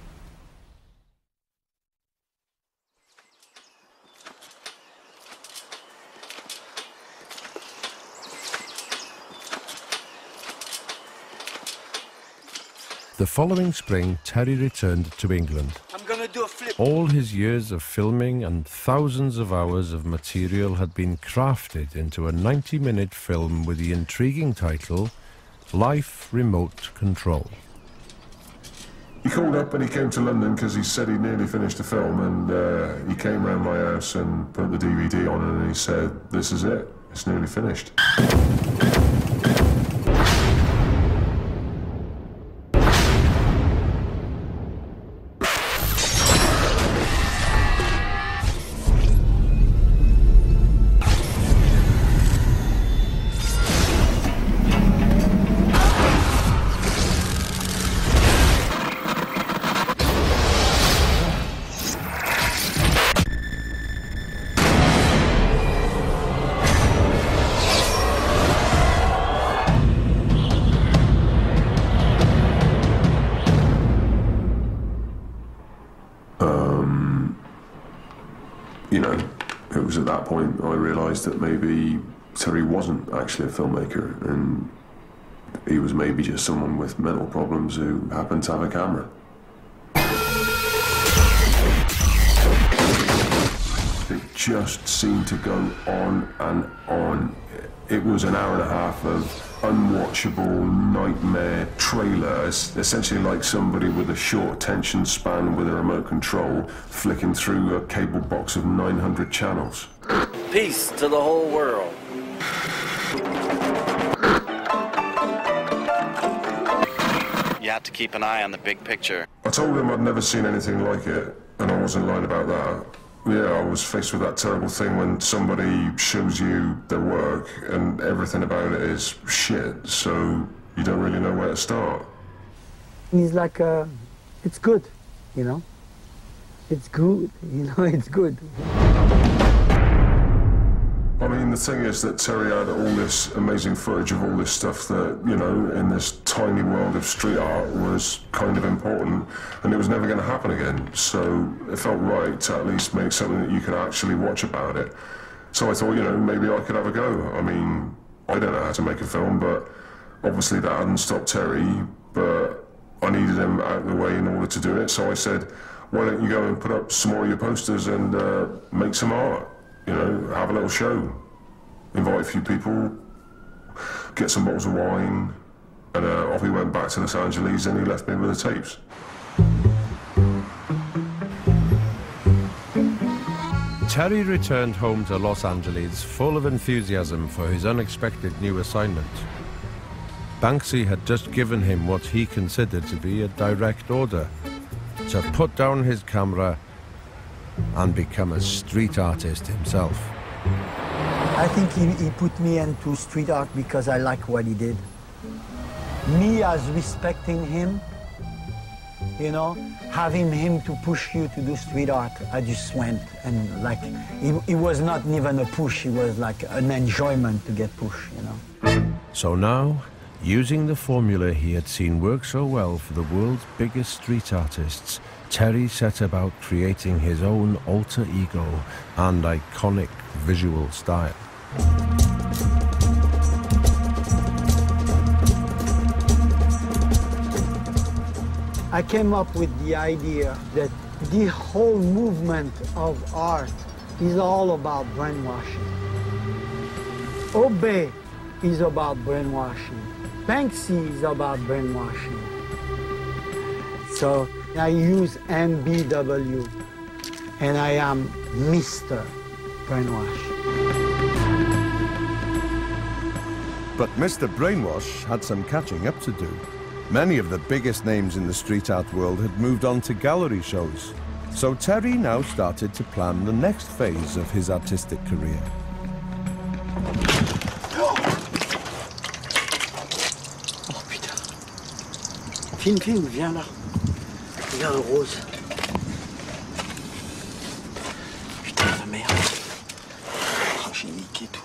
The following spring, Terry returned to England. I'm gonna do a flip. All his years of filming and thousands of hours of material had been crafted into a ninety minute film with the intriguing title, Life Remote Control. He called up and he came to London because he said he nearly finished the film, and uh, he came round my house and put the D V D on and he said, this is it, it's nearly finished. You know, it was at that point I realised that maybe Terry wasn't actually a filmmaker, and he was maybe just someone with mental problems who happened to have a camera. It just seemed to go on and on. It was an hour and a half of unwatchable nightmare trailer. It's essentially like somebody with a short attention span with a remote control flicking through a cable box of nine hundred channels. Peace to the whole world. You have to keep an eye on the big picture. I told him I'd never seen anything like it, and I wasn't lying about that. Yeah, I was faced with that terrible thing when somebody shows you their work and everything about it is shit, so you don't really know where to start. He's like, uh, it's good, you know? It's good, you know, it's good. I mean, mean, the thing is that Terry had all this amazing footage of all this stuff that, you know, in this tiny world of street art was kind of important, and it was never going to happen again. So it felt right to at least make something that you could actually watch about it. So I thought, you know, maybe I could have a go. I mean, I don't know how to make a film, but obviously that hadn't stopped Terry, but I needed him out of the way in order to do it. So I said, why don't you go and put up some more of your posters and uh, make some art? You know, have a little show, invite a few people, get some bottles of wine, and uh, off he went back to Los Angeles, and he left me with the tapes. Terry returned home to Los Angeles full of enthusiasm for his unexpected new assignment. Banksy had just given him what he considered to be a direct order to put down his camera and become a street artist himself. I think he, he put me into street art because I like what he did. Me as respecting him, you know, having him to push you to do street art, I just went and like, it, it was not even a push, it was like an enjoyment to get pushed, you know. So now, using the formula he had seen work so well for the world's biggest street artists, Terry set about creating his own alter ego and iconic visual style. I came up with the idea that the whole movement of art is all about brainwashing. Obey is about brainwashing. Banksy is about brainwashing. So I use M B W, and I am Mister Brainwash. But Mister Brainwash had some catching up to do. Many of the biggest names in the street art world had moved on to gallery shows. So Terry now started to plan the next phase of his artistic career. Oh putain. Film, film, viens là. Regarde le rose. Putain de merde. Oh, j'ai niqué tout.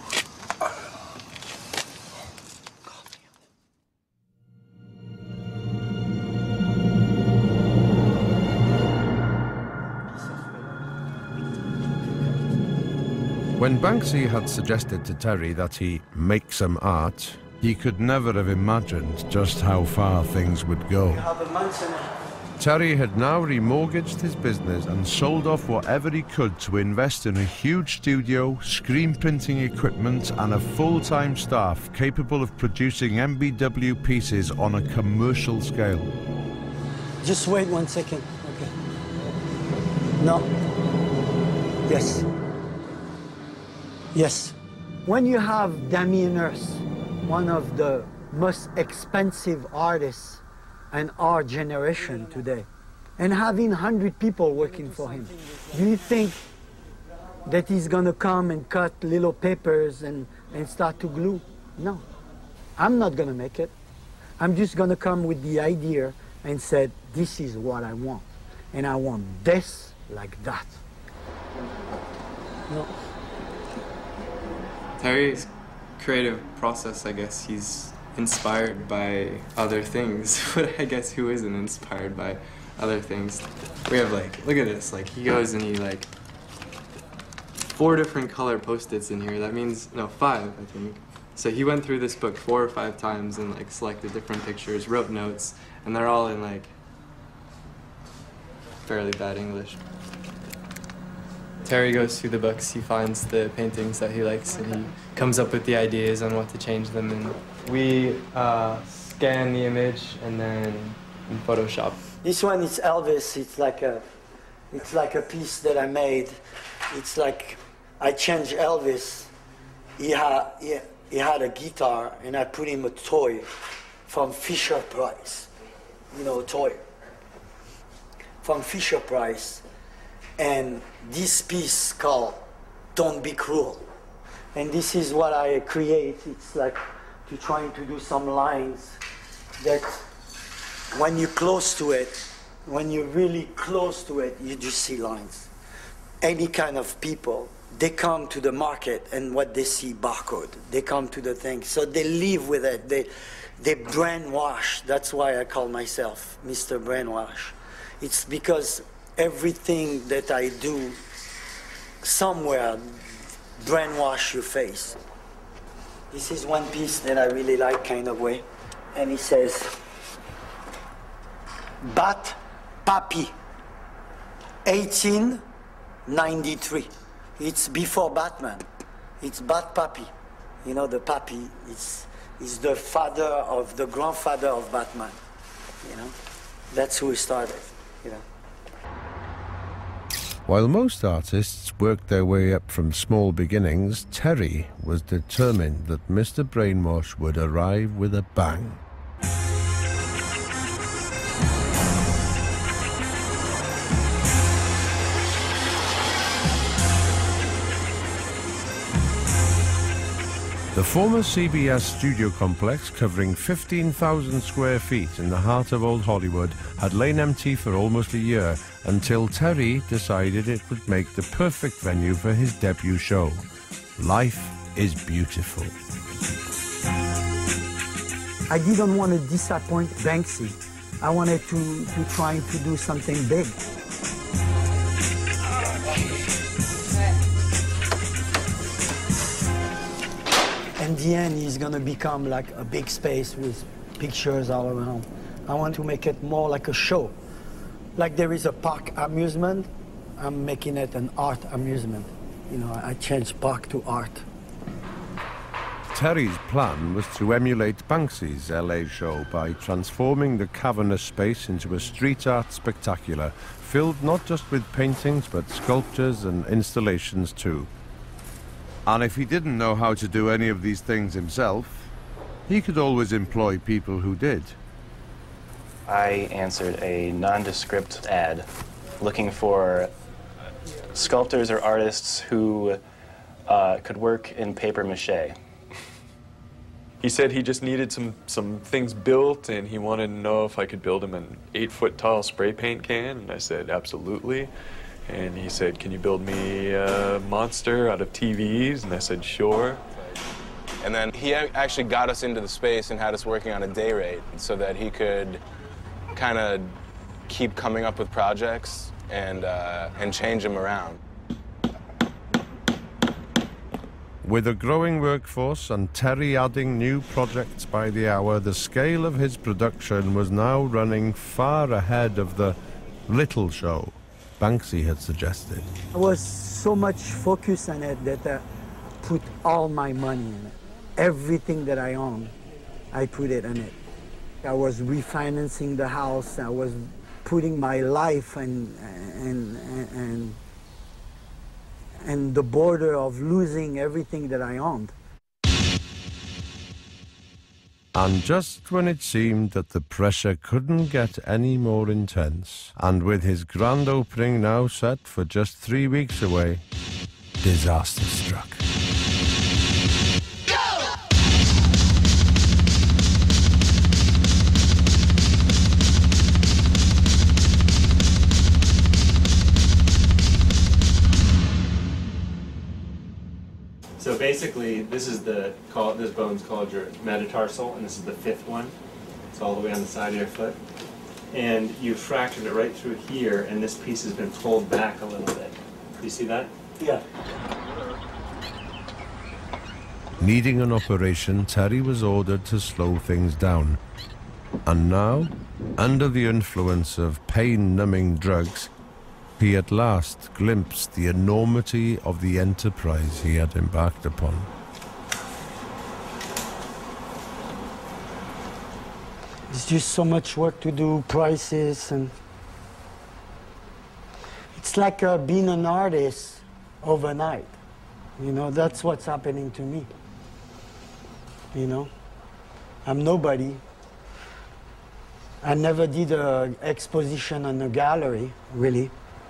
When Banksy had suggested to Terry that he make some art, he could never have imagined just how far things would go. Terry had now remortgaged his business and sold off whatever he could to invest in a huge studio, screen printing equipment, and a full-time staff capable of producing M B W pieces on a commercial scale. Just wait one second, okay. No. Yes. Yes. When you have Damien Hirst, one of the most expensive artists in our generation today, and having one hundred people working for him, do you think that he's going to come and cut little papers and, and start to glue? No. I'm not going to make it. I'm just going to come with the idea and say, this is what I want. And I want this like that. No. Terry's creative process, I guess, he's inspired by other things. But I guess who isn't inspired by other things? We have like, look at this, like he goes and he like, four different color post-its in here. That means, no, five, I think. So he went through this book four or five times and like selected different pictures, wrote notes, and they're all in like fairly bad English. Terry goes through the books, he finds the paintings that he likes, and he comes up with the ideas on what to change them in. We uh, scan the image and then in Photoshop. This one is Elvis. It's like a, it's like a piece that I made. It's like I changed Elvis. He had, he, he had a guitar, and I put him a toy from Fisher Price. You know, a toy from Fisher Price. And this piece called Don't Be Cruel. And this is what I create. It's like to trying to do some lines that when you're close to it, when you're really close to it, you just see lines. Any kind of people they come to the market and what they see, barcode. They come to the thing. So they live with it. They, they brainwash. That's why I call myself Mister Brainwash. It's because everything that I do somewhere brainwash your face. This is one piece that I really like, kind of way. And it says, Bat Papi, eighteen ninety-three. It's before Batman. It's Bat Papi. You know, the Papi is, is the father of, the grandfather of Batman. You know, that's who he started, you know. While most artists worked their way up from small beginnings, Terry was determined that Mister Brainwash would arrive with a bang. The former C B S studio complex, covering fifteen thousand square feet in the heart of Old Hollywood, had lain empty for almost a year until Terry decided it would make the perfect venue for his debut show. Life is Beautiful. I didn't want to disappoint Banksy. I wanted to, to try to do something big. In the end, he's going to become like a big space with pictures all around. I want to make it more like a show. Like there is a park amusement, I'm making it an art amusement. You know, I changed park to art. Terry's plan was to emulate Banksy's L A show by transforming the cavernous space into a street art spectacular, filled not just with paintings, but sculptures and installations too. And if he didn't know how to do any of these things himself, he could always employ people who did. I answered a nondescript ad looking for sculptors or artists who uh, could work in paper mache. He said he just needed some, some things built, and he wanted to know if I could build him an eight-foot-tall spray paint can, and I said, absolutely. And he said, can you build me a monster out of T Vs? And I said, sure. And then he actually got us into the space and had us working on a day rate so that he could kind of keep coming up with projects and, uh, and change them around. With a growing workforce and Terry adding new projects by the hour, the scale of his production was now running far ahead of the little show Banksy had suggested. I was so much focused on it that I put all my money in it. Everything that I own, I put it in it. I was refinancing the house. I was putting my life and and and and the border of losing everything that I owned. And just when it seemed that the pressure couldn't get any more intense, and with his grand opening now set for just three weeks away, disaster struck. So basically, this is the call. This bone's called your metatarsal, and this is the fifth one. It's all the way on the side of your foot, and you fractured it right through here, and this piece has been pulled back a little bit. Do you see that? Yeah. Needing an operation, Terry was ordered to slow things down. And now, under the influence of pain-numbing drugs, he at last glimpsed the enormity of the enterprise he had embarked upon. It's just so much work to do, prices, and it's like uh, being an artist overnight. You know, that's what's happening to me. You know, I'm nobody. I never did an exposition in a gallery, really.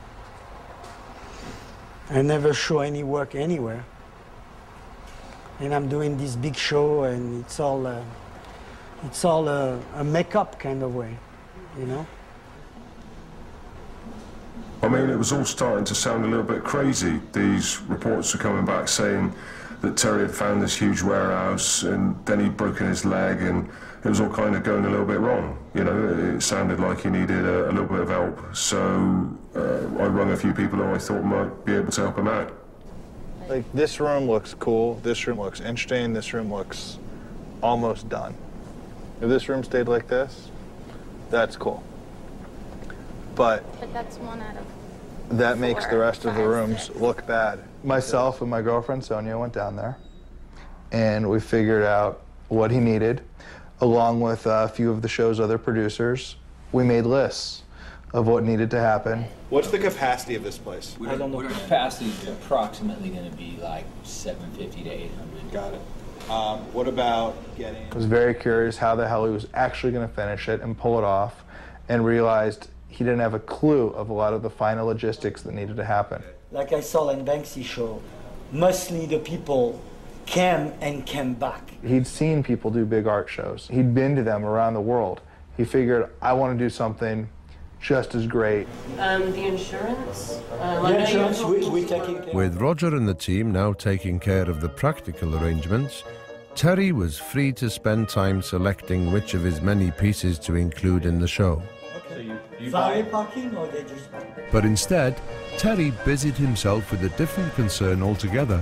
I never show any work anywhere. And I'm doing this big show, and it's all, uh, it's all a, a makeup kind of way, you know? I mean, it was all starting to sound a little bit crazy. These reports were coming back saying that Terry had found this huge warehouse and then he'd broken his leg, and it was all kind of going a little bit wrong. You know, it sounded like he needed a, a little bit of help. So uh, I rung a few people who I thought might be able to help him out. Like, this room looks cool, this room looks interesting, this room looks almost done. If this room stayed like this, that's cool. But, But that's one out of that makes the four, rest of the five, rooms six. look bad. Myself and my girlfriend Sonia went down there, and we figured out what he needed, along with a few of the show's other producers. We made lists of what needed to happen. What's the capacity of this place? I don't know. The capacity is approximately going to be like seven fifty to eight hundred. Got it. Um, what about getting... I was very curious how the hell he was actually going to finish it and pull it off, and realized he didn't have a clue of a lot of the final logistics that needed to happen. Like I saw in Banksy show, mostly the people came and came back. He'd seen people do big art shows. He'd been to them around the world. He figured, I want to do something just as great. Um, the insurance? Uh, The insurance, we, we taking care. With Roger and the team now taking care of the practical arrangements, Terry was free to spend time selecting which of his many pieces to include in the show. So you, you Valet buy... parking, or they just... But instead, Terry busied himself with a different concern altogether: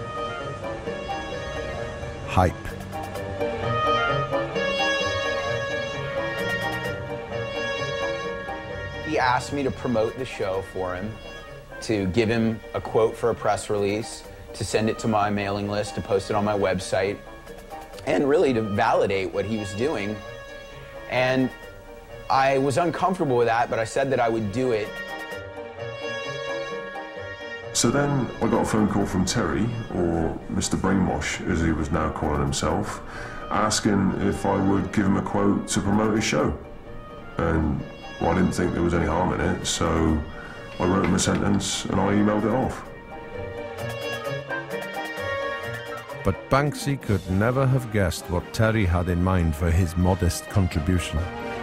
hype. He asked me to promote the show for him, to give him a quote for a press release, to send it to my mailing list, to post it on my website, and really to validate what he was doing. And I was uncomfortable with that, but I said that I would do it. So then I got a phone call from Terry, or Mister Brainwash as he was now calling himself, asking if I would give him a quote to promote his show. And well, I didn't think there was any harm in it, so I wrote him a sentence and I emailed it off. But Banksy could never have guessed what Terry had in mind for his modest contribution.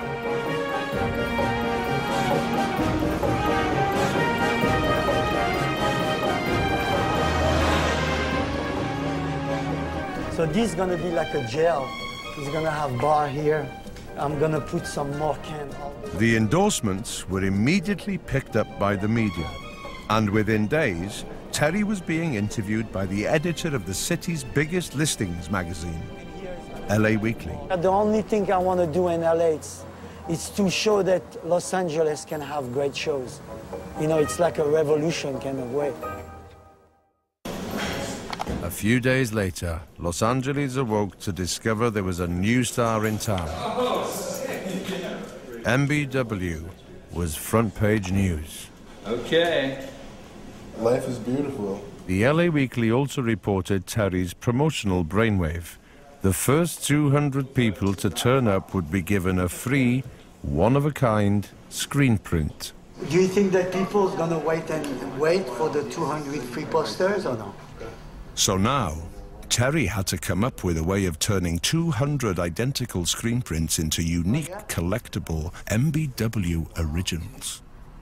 So this is gonna be like a jail. He's gonna have bar here. I'm gonna put some more can. The endorsements were immediately picked up by the media, and within days, Terry was being interviewed by the editor of the city's biggest listings magazine, L A Weekly. The only thing I want to do in L A is, is to show that Los Angeles can have great shows. You know, it's like a revolution kind of way. A few days later, Los Angeles awoke to discover there was a new star in town. M B W was front page news. Okay. Life is beautiful. The L A Weekly also reported Terry's promotional brainwave. The first two hundred people to turn up would be given a free, one-of-a-kind screen print. Do you think that people are gonna wait and wait for the two hundred free posters or no? So now, Terry had to come up with a way of turning two hundred identical screen prints into unique, collectible M B W originals.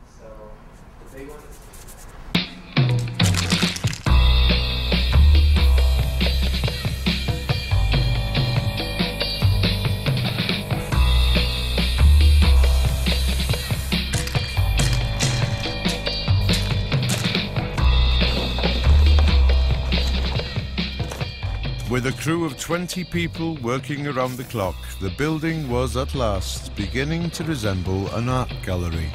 With a crew of twenty people working around the clock, the building was at last beginning to resemble an art gallery.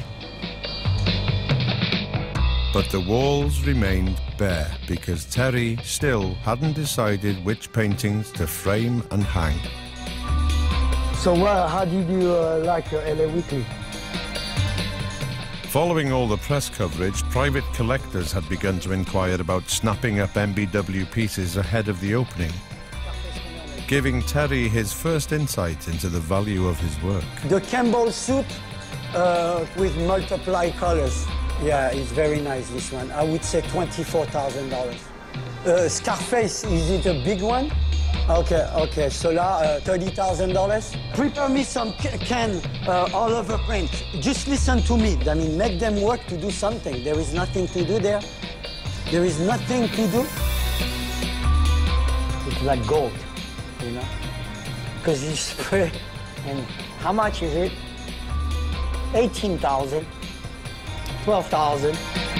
But the walls remained bare because Terry still hadn't decided which paintings to frame and hang. So well, how did you uh, like uh, L A Weekly? Following all the press coverage, private collectors had begun to inquire about snapping up M B W pieces ahead of the opening, giving Terry his first insight into the value of his work. The Campbell soup uh, with multiply colors. Yeah, it's very nice, this one. I would say twenty-four thousand dollars. Uh, Scarface, is it a big one? Okay, okay, so now uh, thirty thousand dollars. Prepare me some ca can uh, all over print. Just listen to me. I mean, make them work to do something. There is nothing to do there. There is nothing to do. It's like gold, you know? Because you spray, and how much is it? eighteen thousand, twelve thousand.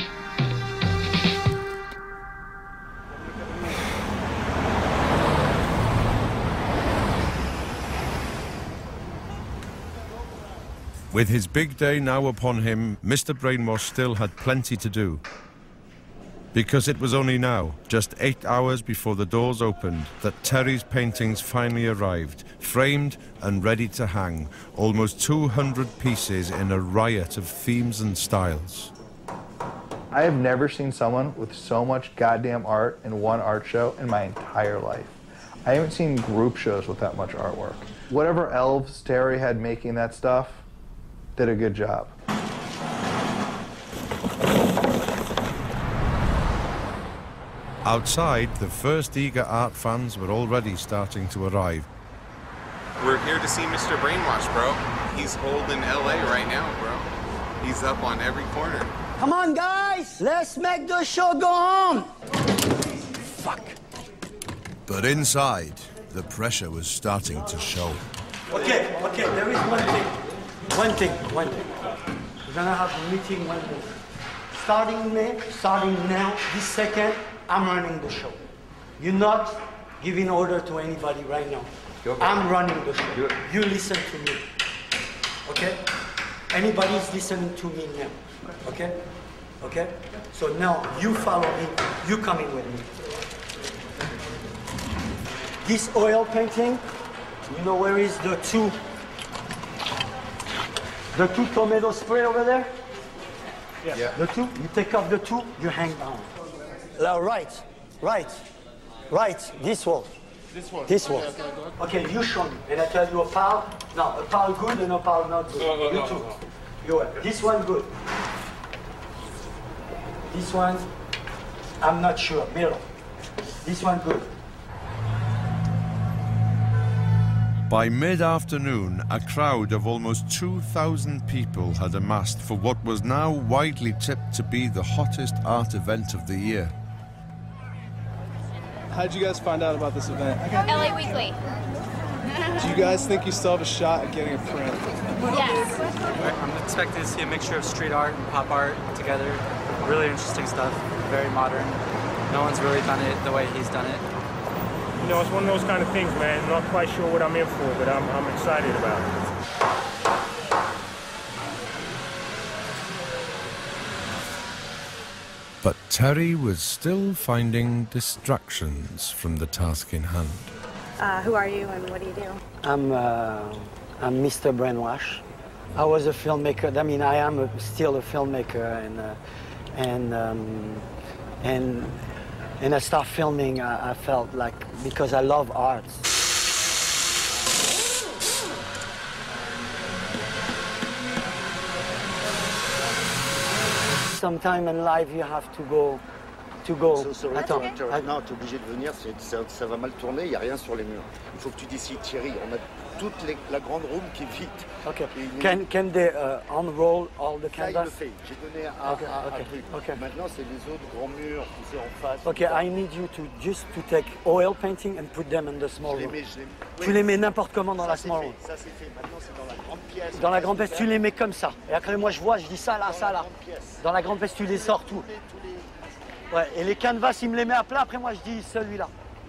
With his big day now upon him, Mister Brainwash still had plenty to do. Because it was only now, just eight hours before the doors opened, that Terry's paintings finally arrived, framed and ready to hang, almost two hundred pieces in a riot of themes and styles. I have never seen someone with so much goddamn art in one art show in my entire life. I haven't seen group shows with that much artwork. Whatever elves Terry had making that stuff, did a good job. Outside, the first eager art fans were already starting to arrive. We're here to see Mister Brainwash, bro. He's holding L A right now, bro. He's up on every corner. Come on, guys! Let's make the show go on! Fuck. But inside, the pressure was starting to show. Okay, okay, there is one thing. One thing, one thing. We're gonna have a meeting one day. Starting May, starting now, this second, I'm running the show. You're not giving order to anybody right now. I'm running the show. You listen to me. Okay? Anybody's listening to me now. Okay? Okay? So now you follow me, you coming with me. This oil painting, you know where is the two The two tomato spray over there? Yeah. yeah. The two? You take off the two, you hang down. Now, right, right, right, this wall. This one? This wall. Okay, okay, okay, you show me. And I tell you a pile, no, a pile good and a pile not good. No, no, you no, two. No. You are. This one good. This one, I'm not sure, middle. This one good. By mid-afternoon, a crowd of almost two thousand people had amassed for what was now widely tipped to be the hottest art event of the year. How'd you guys find out about this event? L A Weekly. Do you guys think you still have a shot at getting a print? Yes. I'm expecting to see a mixture of street art and pop art together. Really interesting stuff, very modern. No one's really done it the way he's done it. You know, it's one of those kind of things, man. I'm not quite sure what I'm in for, but I'm, I'm excited about it. But Terry was still finding distractions from the task in hand. Uh, who are you and what do you do? I'm, uh, I'm Mister Brainwash. I was a filmmaker. I mean, I am a, still a filmmaker, and uh, and um, and. And I started filming, I, I felt like, because I love art. Sometime in life you have to go, to go. So, sorry, Attends, attends, attends. Non, t'es obligé de venir, ça, ça va mal tourner, il n'y a rien sur les murs. Il faut que tu décides, Thierry, on a toute les, la grande room qui est vide. Okay. Can, can they uh, unroll all the canvas? canvas? Ça, il le fait. J'ai donné un, okay. un, Okay. un truc. Okay. Maintenant, c'est les autres grands murs qui sont en face. Okay, I need you to just to take oil painting and put them in the small je room. les mets, je les... Tu oui. les mets n'importe comment dans ça, la small room. Ça, c'est fait. Maintenant, c'est dans la grande pièce. Dans la grande pièce, tu les mets comme ça. Et après, moi, je vois, je dis ça là, ça là. Dans la grande pièce, tu les sors tout. Ouais, et les canvas, il me les met à plat. Après, moi, je dis celui-là.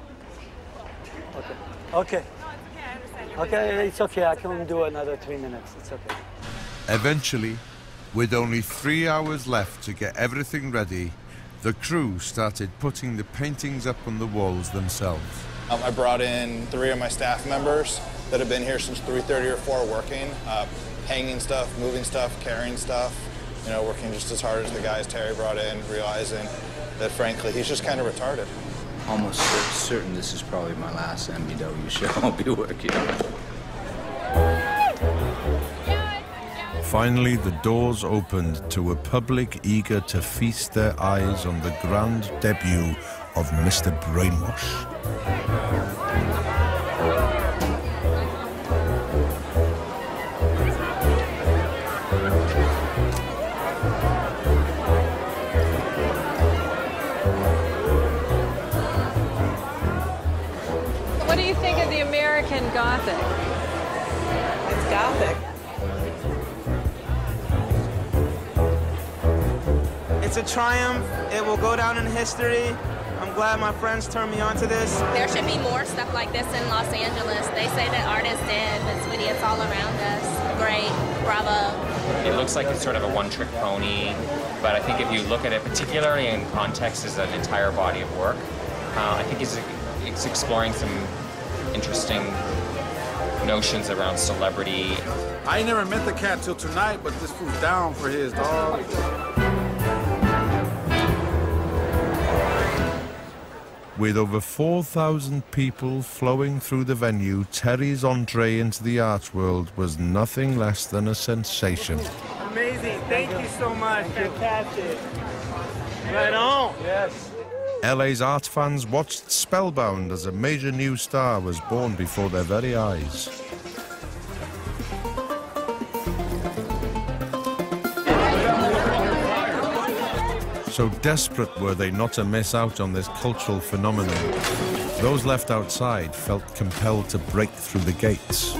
Ok. Ok. Okay, it's okay. I can do another three minutes. It's okay. Eventually, with only three hours left to get everything ready, the crew started putting the paintings up on the walls themselves. Um, I brought in three of my staff members that have been here since three thirty or four working, uh, hanging stuff, moving stuff, carrying stuff, you know, working just as hard as the guys Terry brought in, realizing that, frankly, he's just kind of retarded. Almost certain this is probably my last M B W show I'll be working on. Finally, the doors opened to a public eager to feast their eyes on the grand debut of Mister Brainwash. What do you think of the American Gothic? It's Gothic. It's a triumph. It will go down in history. I'm glad my friends turned me on to this. There should be more stuff like this in Los Angeles. They say that art is dead, but sweetie, it's all around us. Great, bravo. It looks like it's sort of a one-trick pony, but I think if you look at it particularly in context as an entire body of work, uh, I think it's, it's exploring some interesting notions around celebrity. I ain't never met the cat till tonight, but this fool's down for his, dog. With over four thousand people flowing through the venue, Terry's entree into the art world was nothing less than a sensation. Amazing. Thank you so much. Fantastic. Right on. Yes. L A's art fans watched spellbound as a major new star was born before their very eyes. So desperate were they not to miss out on this cultural phenomenon. Those left outside felt compelled to break through the gates.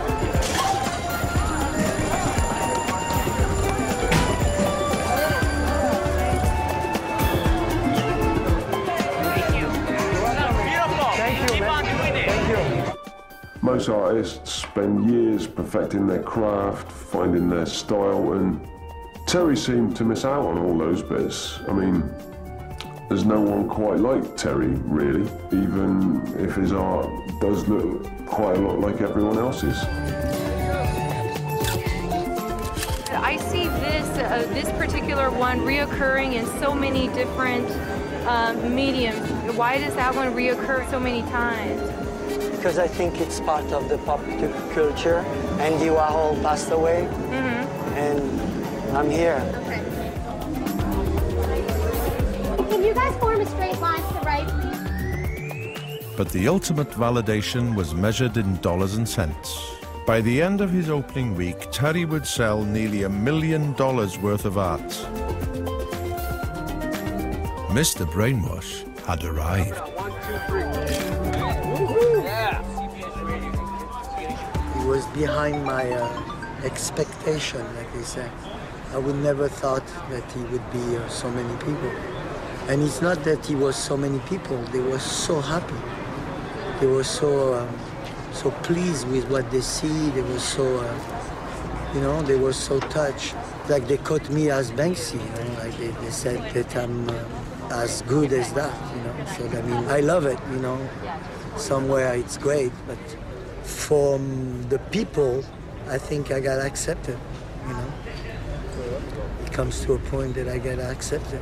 Most artists spend years perfecting their craft, finding their style, and Terry seemed to miss out on all those bits. I mean, there's no one quite like Terry, really, even if his art does look quite a lot like everyone else's. I see this, uh, this particular one reoccurring in so many different um, mediums. Why does that one reoccur so many times? Because I think it's part of the pop culture. Andy Warhol passed away, mm-hmm. and I'm here. Can you guys form a straight line to the right, please? But the ultimate validation was measured in dollars and cents. By the end of his opening week, Terry would sell nearly a million dollars worth of art. Mister Brainwash had arrived. It was behind my uh, expectation, like they say. I would never thought that he would be uh, so many people. And it's not that he was so many people, they were so happy. They were so um, so pleased with what they see, they were so, uh, you know, they were so touched. Like they caught me as Banksy, you know, like they, they said that I'm uh, as good as that, you know. So I mean, I love it, you know. Somewhere it's great, but from the people, I think I got accepted, you know. It comes to a point that I get accepted.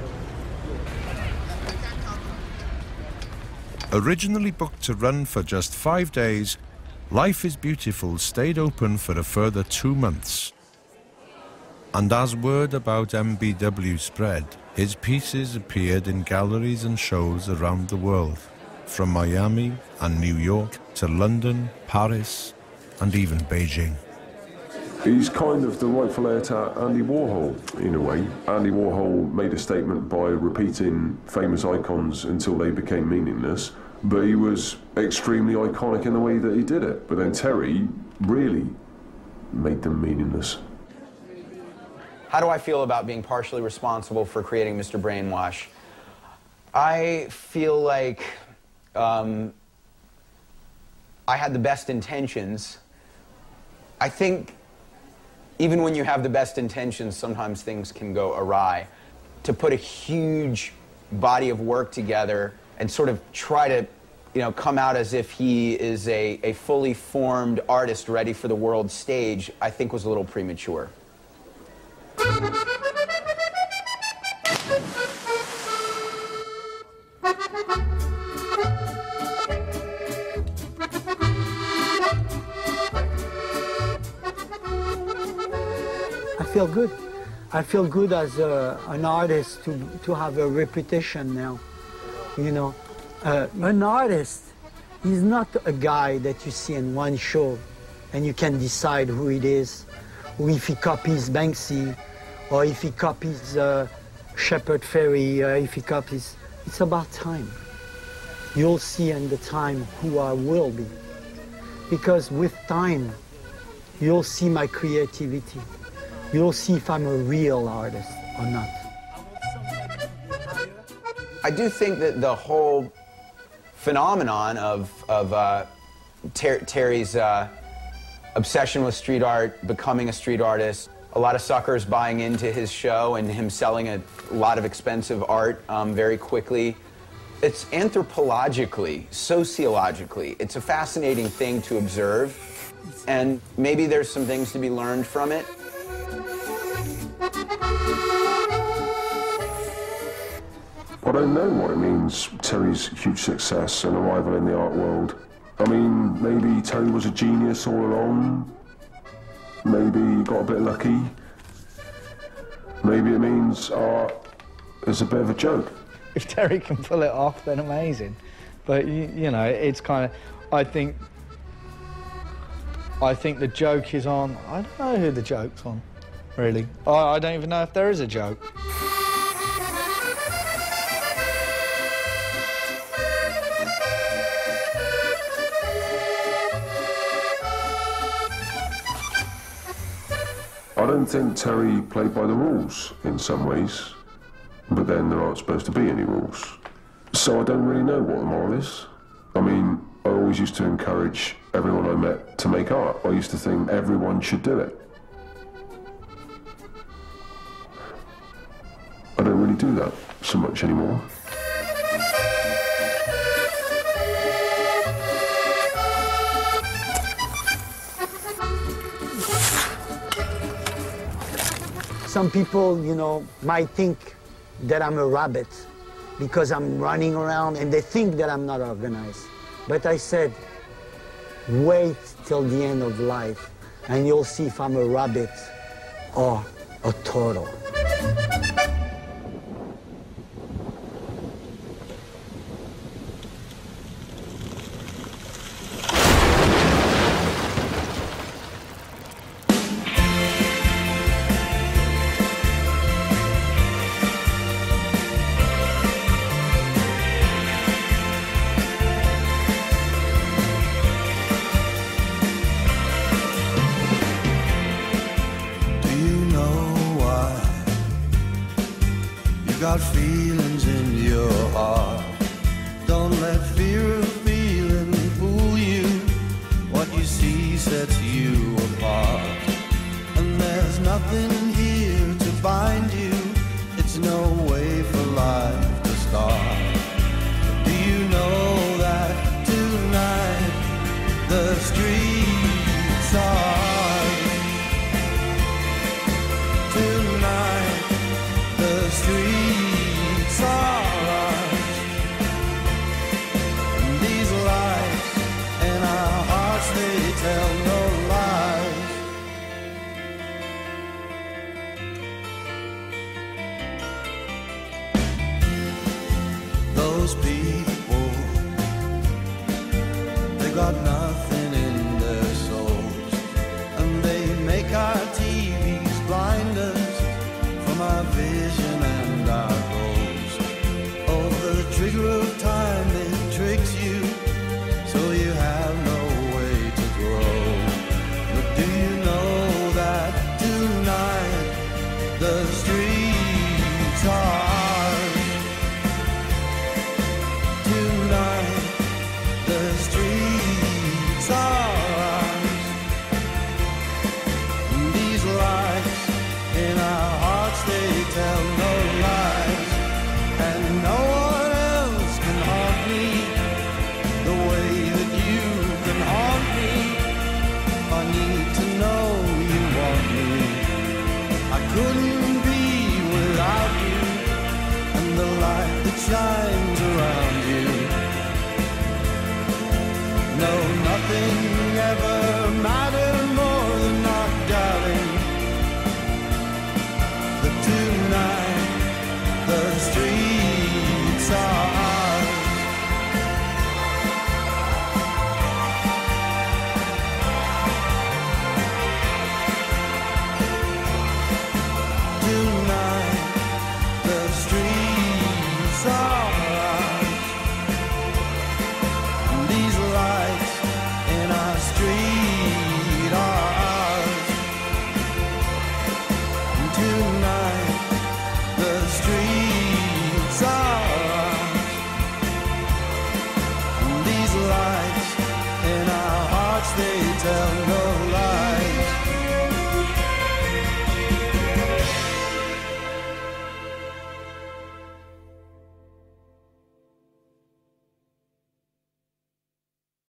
Originally booked to run for just five days, Life is Beautiful stayed open for a further two months. And as word about M B W spread, his pieces appeared in galleries and shows around the world, from Miami and New York to London, Paris, and even Beijing. He's kind of the rightful heir to Andy Warhol, in a way. Andy Warhol made a statement by repeating famous icons until they became meaningless, but he was extremely iconic in the way that he did it. But then Terry really made them meaningless. How do I feel about being partially responsible for creating Mister Brainwash? I feel like um, I had the best intentions. I think even when you have the best intentions, sometimes things can go awry. To put a huge body of work together and sort of try to, you know, come out as if he is a, a fully formed artist ready for the world stage, I think was a little premature. I feel good. I feel good as a, an artist to, to have a reputation now, you know. Uh, an artist is not a guy that you see in one show and you can decide who it is, or if he copies Banksy, or if he copies uh, Shepard Fairey, uh, if he copies. It's about time. You'll see in the time who I will be. Because with time, you'll see my creativity. You'll see if I'm a real artist or not. I do think that the whole phenomenon of, of uh, Ter Terry's uh, obsession with street art, becoming a street artist, a lot of suckers buying into his show and him selling a lot of expensive art um, very quickly. It's anthropologically, sociologically, it's a fascinating thing to observe, and maybe there's some things to be learned from it. I don't know what it means, Terry's huge success and arrival in the art world. I mean, maybe Terry was a genius all along. Maybe he got a bit lucky. Maybe it means art is a bit of a joke. If Terry can pull it off, then amazing. But, you, you know, it's kind of, I think, I think the joke is on, I don't know who the joke's on, really. I, I don't even know if there is a joke. I don't think Terry played by the rules in some ways, but then there aren't supposed to be any rules. So I don't really know what the moral is. I mean, I always used to encourage everyone I met to make art. I used to think everyone should do it. I don't really do that so much anymore. Some people, you know, might think that I'm a rabbit because I'm running around, and they think that I'm not organized. But I said, wait till the end of life and you'll see if I'm a rabbit or a turtle. Got feelings in your heart. Don't let fear of feeling fool you. What you see sets you apart. And there's nothing here to bind you. It's no way for life to start. But do you know that tonight the streets are tonight the streets tell no lies. Those people, they got nothing in their souls, and they make our T Vs blind us from our vision and our goals. Over the trigger of time it tricks you, so you have no the streets are tonight the streets are these lights in our hearts, they tell no lies, and no one else can haunt me the way that you can haunt me. I need to know you want me. I couldn't be without you, and the light that shines around you. No, nothing ever mattered more than our darling. stars. And these lights in our hearts, they tell no